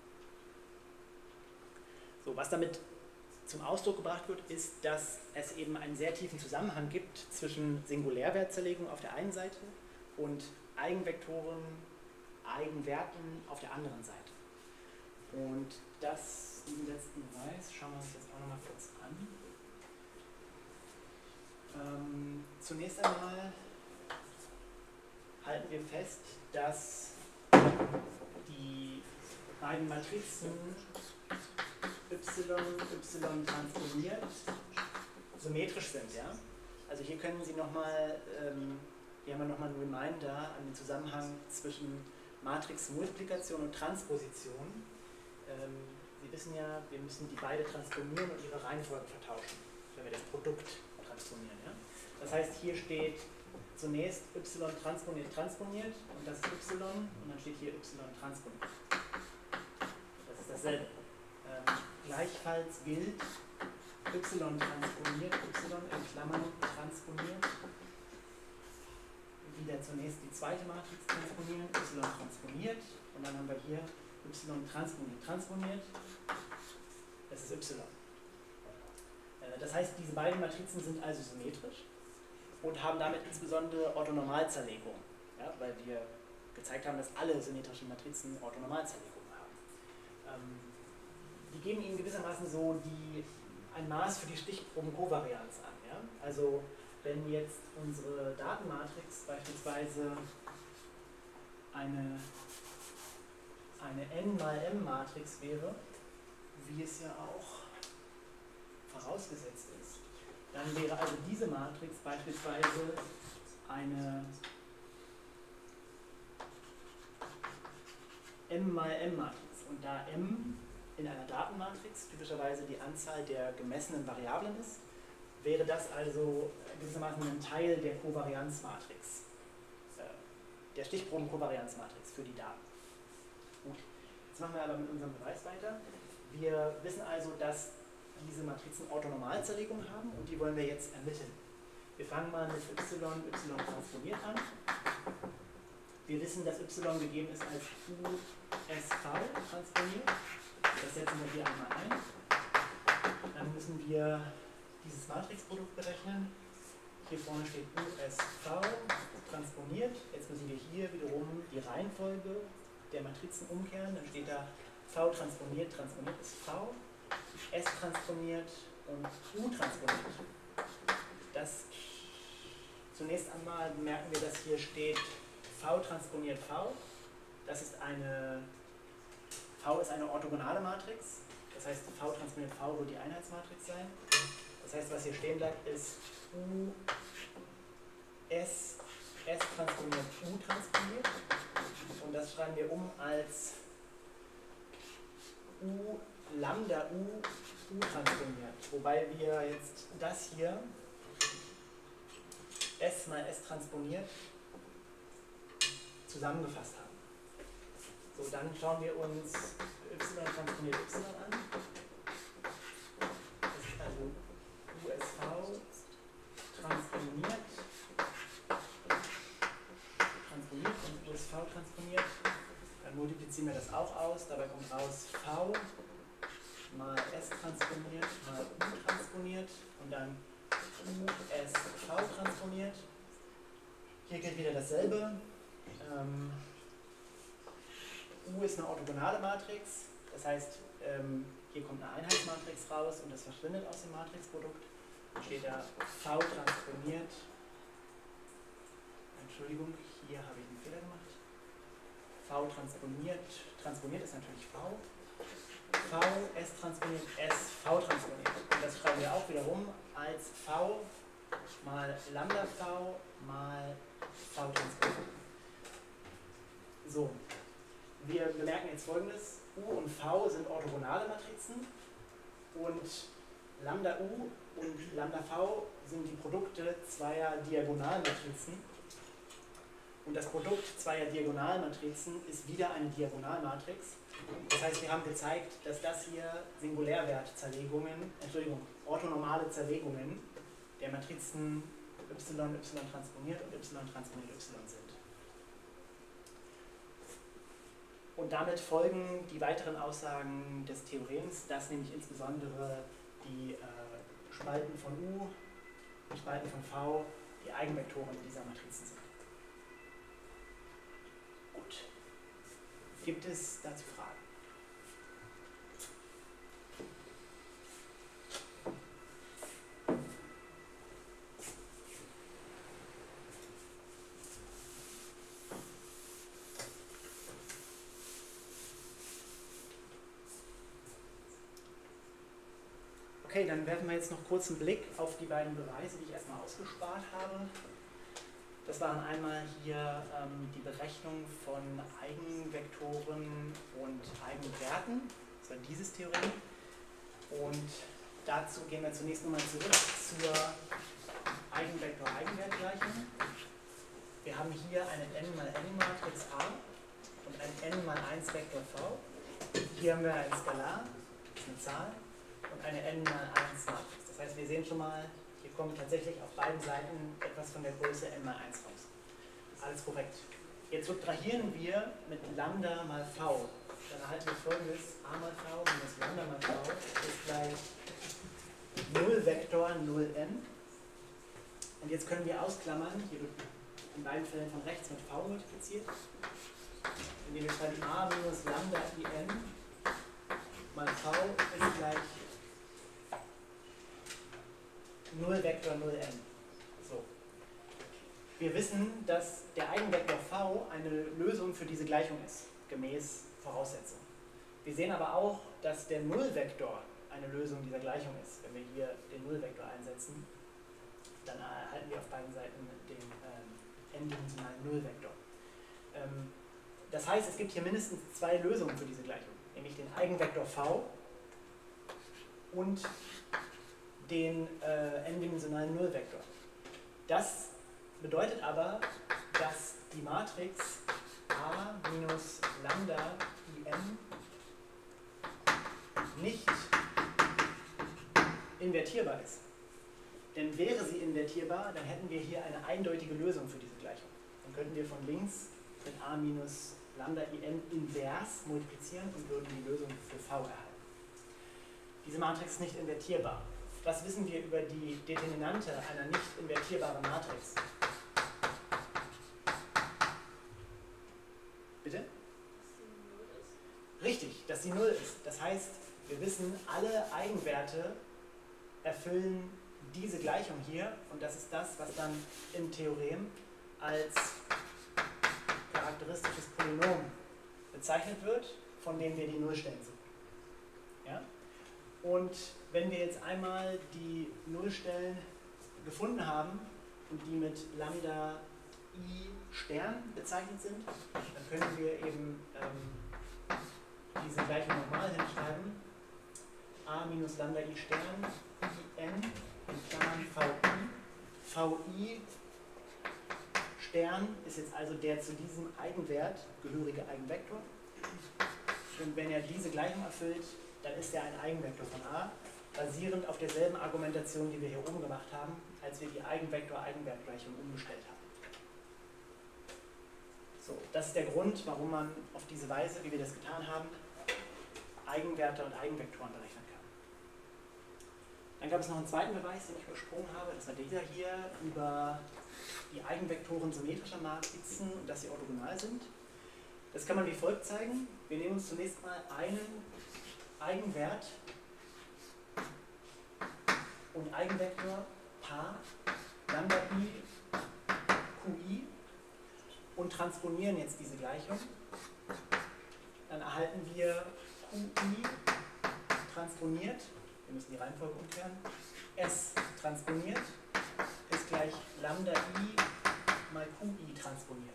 So, was damit zum Ausdruck gebracht wird, ist, dass es eben einen sehr tiefen Zusammenhang gibt zwischen Singulärwertzerlegung auf der einen Seite und Eigenvektoren, Eigenwerten auf der anderen Seite. Und das, diesen letzten Beweis, schauen wir uns jetzt auch nochmal kurz an. Ähm, zunächst einmal halten wir fest, dass die beiden Matrizen y, y transponiert symmetrisch sind. Ja? Also hier können Sie nochmal, ähm, hier haben wir nochmal einen Reminder an den Zusammenhang zwischen Matrixmultiplikation und Transposition. Ähm, Sie wissen ja, wir müssen die beide transponieren und ihre Reihenfolge vertauschen, wenn wir das Produkt transponieren. Ja? Das heißt, hier steht zunächst y transponiert, transponiert und das ist y und dann steht hier y transponiert. Das ist dasselbe. Ähm, gleichfalls gilt y transponiert, y in Klammern transponiert. Wieder zunächst die zweite Matrix transponieren, y transponiert und dann haben wir hier y transponiert, transponiert. Das ist y. Das heißt, diese beiden Matrizen sind also symmetrisch und haben damit insbesondere Orthonormalzerlegung, ja, weil wir gezeigt haben, dass alle symmetrischen Matrizen Orthonormalzerlegungen haben. Ähm, die geben ihnen gewissermaßen so die, ein Maß für die Stichprobenkovarianz an. Ja? Also wenn jetzt unsere Datenmatrix beispielsweise eine, eine n mal m Matrix wäre, wie es ja auch vorausgesetzt ist, dann wäre also diese Matrix beispielsweise eine m mal m Matrix. Und da m in einer Datenmatrix typischerweise die Anzahl der gemessenen Variablen ist, wäre das also gewissermaßen ein Teil der Kovarianzmatrix, äh, der Stichprobenkovarianzmatrix für die Daten. Gut, jetzt machen wir aber mit unserem Beweis weiter. Wir wissen also, dass diese Matrizen Orthonormalzerlegung haben und die wollen wir jetzt ermitteln. Wir fangen mal mit y, y transponiert an. Wir wissen, dass y gegeben ist als U S V transponiert. Das setzen wir hier einmal ein. Dann müssen wir dieses Matrixprodukt berechnen. Hier vorne steht U S V transponiert. Jetzt müssen wir hier wiederum die Reihenfolge der Matrizen umkehren. Dann steht da V transponiert, transponiert ist V, S transponiert und U transponiert. Das zunächst einmal merken wir, dass hier steht V transponiert V. Das ist eine, V ist eine orthogonale Matrix. Das heißt, V transponiert V wird die Einheitsmatrix sein. Das heißt, was hier stehen bleibt, ist U S, S transponiert U transponiert. Und das schreiben wir um als U Lambda U U transponiert. Wobei wir jetzt das hier S mal S transponiert zusammengefasst haben. So, dann schauen wir uns Y transponiert Y an. Das ist also U S V transponiert, transponiert und U S V transponiert. Dann multiplizieren wir das auch aus. Dabei kommt raus V mal S transponiert mal U transponiert und dann U S V transponiert. Hier gilt wieder dasselbe. Ähm, U ist eine orthogonale Matrix, das heißt, ähm, hier kommt eine Einheitsmatrix raus und das verschwindet aus dem Matrixprodukt. Dann steht da V transponiert. Entschuldigung, hier habe ich einen Fehler gemacht. V transponiert, transponiert ist natürlich V. V, S transponiert, S, V transponiert. Und das schreiben wir auch wiederum als V mal Lambda V mal V transponiert. So, wir bemerken jetzt Folgendes. U und V sind orthogonale Matrizen und Lambda U und Lambda V sind die Produkte zweier Diagonalmatrizen. Und das Produkt zweier Diagonalmatrizen ist wieder eine Diagonalmatrix. Das heißt, wir haben gezeigt, dass das hier Singulärwertzerlegungen, Entschuldigung, orthonormale Zerlegungen der Matrizen y, y transponiert und y transponiert y sind. Und damit folgen die weiteren Aussagen des Theorems, dass nämlich insbesondere die äh, Spalten von U und Spalten von V die Eigenvektoren dieser Matrizen sind. Gut. Gibt es dazu Fragen? Okay, dann werfen wir jetzt noch kurz einen Blick auf die beiden Beweise, die ich erstmal ausgespart habe. Das waren einmal hier ähm, die Berechnung von Eigenvektoren und Eigenwerten. Das war dieses Theorem. Und dazu gehen wir zunächst nochmal zurück zur Eigenvektor-Eigenwertgleichung. Wir haben hier eine n mal n-Matrix A und ein n mal eins Vektor V. Hier haben wir ein Skalar, das ist eine Zahl, und eine n mal eins Matrix. Das heißt, wir sehen schon mal, hier kommt tatsächlich auf beiden Seiten etwas von der Größe n mal eins raus. Alles korrekt. Jetzt subtrahieren wir mit Lambda mal V. Dann erhalten wir folgendes: a mal V minus Lambda mal V ist gleich null Vektor null n. Und jetzt können wir ausklammern, hier wird in beiden Fällen von rechts mit V multipliziert, indem wir schreiben a minus Lambda I n mal V ist gleich null Vektor null n. So. Wir wissen, dass der Eigenvektor V eine Lösung für diese Gleichung ist, gemäß Voraussetzung. Wir sehen aber auch, dass der Nullvektor eine Lösung dieser Gleichung ist. Wenn wir hier den Nullvektor einsetzen, dann erhalten wir auf beiden Seiten den ähm, n-dimensionalen Nullvektor. Ähm, das heißt, es gibt hier mindestens zwei Lösungen für diese Gleichung, nämlich den Eigenvektor V und den äh, n-dimensionalen Nullvektor. Das bedeutet aber, dass die Matrix A minus Lambda I n nicht invertierbar ist. Denn wäre sie invertierbar, dann hätten wir hier eine eindeutige Lösung für diese Gleichung. Dann könnten wir von links mit A minus Lambda I n invers multiplizieren und würden die Lösung für V erhalten. Diese Matrix ist nicht invertierbar. Was wissen wir über die Determinante einer nicht invertierbaren Matrix? Bitte? Richtig, dass sie null ist. Das heißt, wir wissen, alle Eigenwerte erfüllen diese Gleichung hier und das ist das, was dann im Theorem als charakteristisches Polynom bezeichnet wird, von dem wir die Nullstellen suchen. Ja? Und wenn wir jetzt einmal die Nullstellen gefunden haben und die mit Lambda I Stern bezeichnet sind, dann können wir eben ähm, diese Gleichung nochmal hinschreiben. A minus Lambda I Stern I n in Klammern V I. Vi Stern ist jetzt also der zu diesem Eigenwert gehörige Eigenvektor. Und wenn er diese Gleichung erfüllt, dann ist er ein Eigenvektor von A, basierend auf derselben Argumentation, die wir hier oben gemacht haben, als wir die Eigenvektor-Eigenwertgleichung umgestellt haben. So, das ist der Grund, warum man auf diese Weise, wie wir das getan haben, Eigenwerte und Eigenvektoren berechnen kann. Dann gab es noch einen zweiten Beweis, den ich übersprungen habe, das war dieser hier, über die Eigenvektoren symmetrischer Matrizen und dass sie orthogonal sind. Das kann man wie folgt zeigen. Wir nehmen uns zunächst mal einen Eigenwert und Eigenvektor Paar Lambda I Qi und transponieren jetzt diese Gleichung. Dann erhalten wir Qi transponiert, wir müssen die Reihenfolge umkehren, S transponiert ist gleich Lambda I mal Qi transponiert.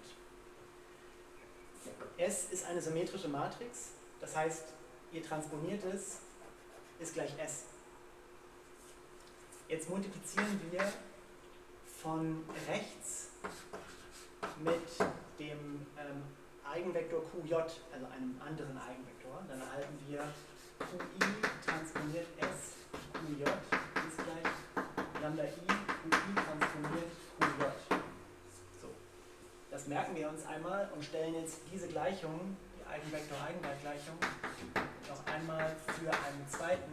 S ist eine symmetrische Matrix, das heißt, ihr Transponiertes ist gleich S. Jetzt multiplizieren wir von rechts mit dem ähm, Eigenvektor Qj, also einem anderen Eigenvektor. Dann erhalten wir Qi transponiert S Qj ist gleich Lambda I Qi transponiert Das merken wir uns einmal und stellen jetzt diese Gleichung, die Eigenvektor-Eigenwert-Gleichung, noch einmal für einen zweiten,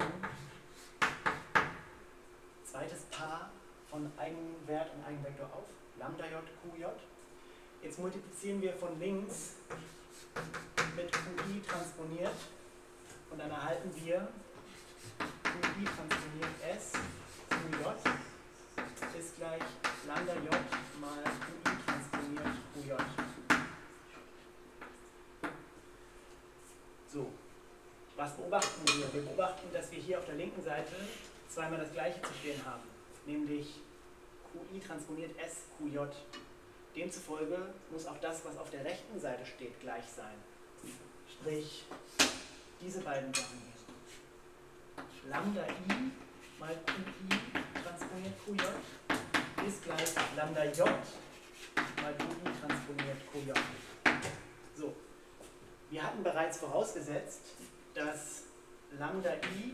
zweites Paar von Eigenwert und Eigenvektor auf, Lambda j, Qj. Jetzt multiplizieren wir von links mit Qi transponiert und dann erhalten wir Qi transponiert S, Qj ist gleich Lambda j mal Qi transponiert Qj. So, was beobachten wir? Wir beobachten, dass wir hier auf der linken Seite zweimal das gleiche zu stehen haben, nämlich Qi transponiert S, Qj. Demzufolge muss auch das, was auf der rechten Seite steht, gleich sein. Sprich, diese beiden Sachen hier. Lambda I mal Qi transponiert Qj ist gleich Lambda J mal Qi transponiert Qj. So, wir hatten bereits vorausgesetzt, dass Lambda I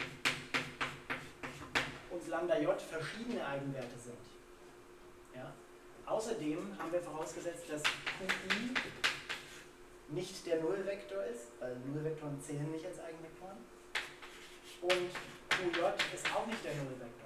und Lambda J verschiedene Eigenwerte sind. Ja? Außerdem haben wir vorausgesetzt, dass Qi nicht der Nullvektor ist, weil Nullvektoren zählen nicht als Eigenvektoren. Und Qj ist auch nicht der Nullvektor.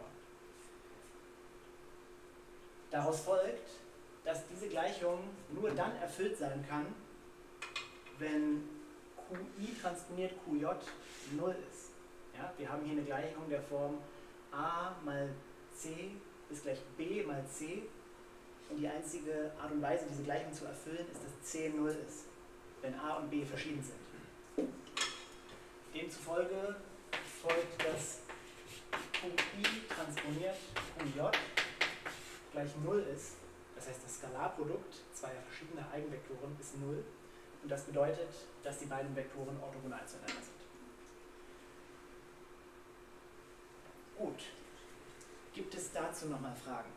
Daraus folgt, dass diese Gleichung nur dann erfüllt sein kann, wenn Qi transponiert Qj null ist. Ja, wir haben hier eine Gleichung der Form a mal c ist gleich b mal c. Und die einzige Art und Weise, diese Gleichung zu erfüllen, ist, dass c null ist, wenn a und b verschieden sind. Demzufolge folgt, dass Qi transponiert Qj gleich null ist. Das heißt, das Skalarprodukt zweier verschiedener Eigenvektoren ist null. Und das bedeutet, dass die beiden Vektoren orthogonal zueinander sind. Gut. Gibt es dazu nochmal Fragen?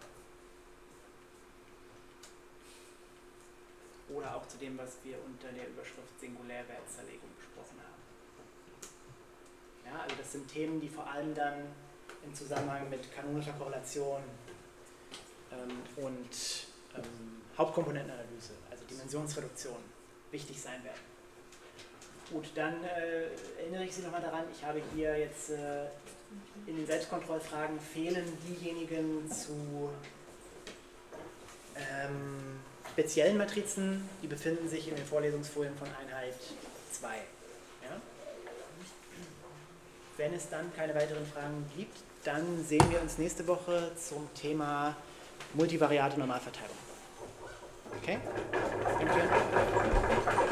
Oder auch zu dem, was wir unter der Überschrift Singulärwertzerlegung besprochen haben. Ja, also das sind Themen, die vor allem dann im Zusammenhang mit kanonischer Korrelation ähm, und ähm, Hauptkomponentenanalyse, also Dimensionsreduktion, wichtig sein werden. Gut, dann äh, erinnere ich Sie nochmal daran, ich habe hier jetzt äh, in den Selbstkontrollfragen fehlen diejenigen zu ähm, speziellen Matrizen, die befinden sich in den Vorlesungsfolien von Einheit zwei. Ja? Wenn es dann keine weiteren Fragen gibt, dann sehen wir uns nächste Woche zum Thema multivariate Normalverteilung. Okay? Danke.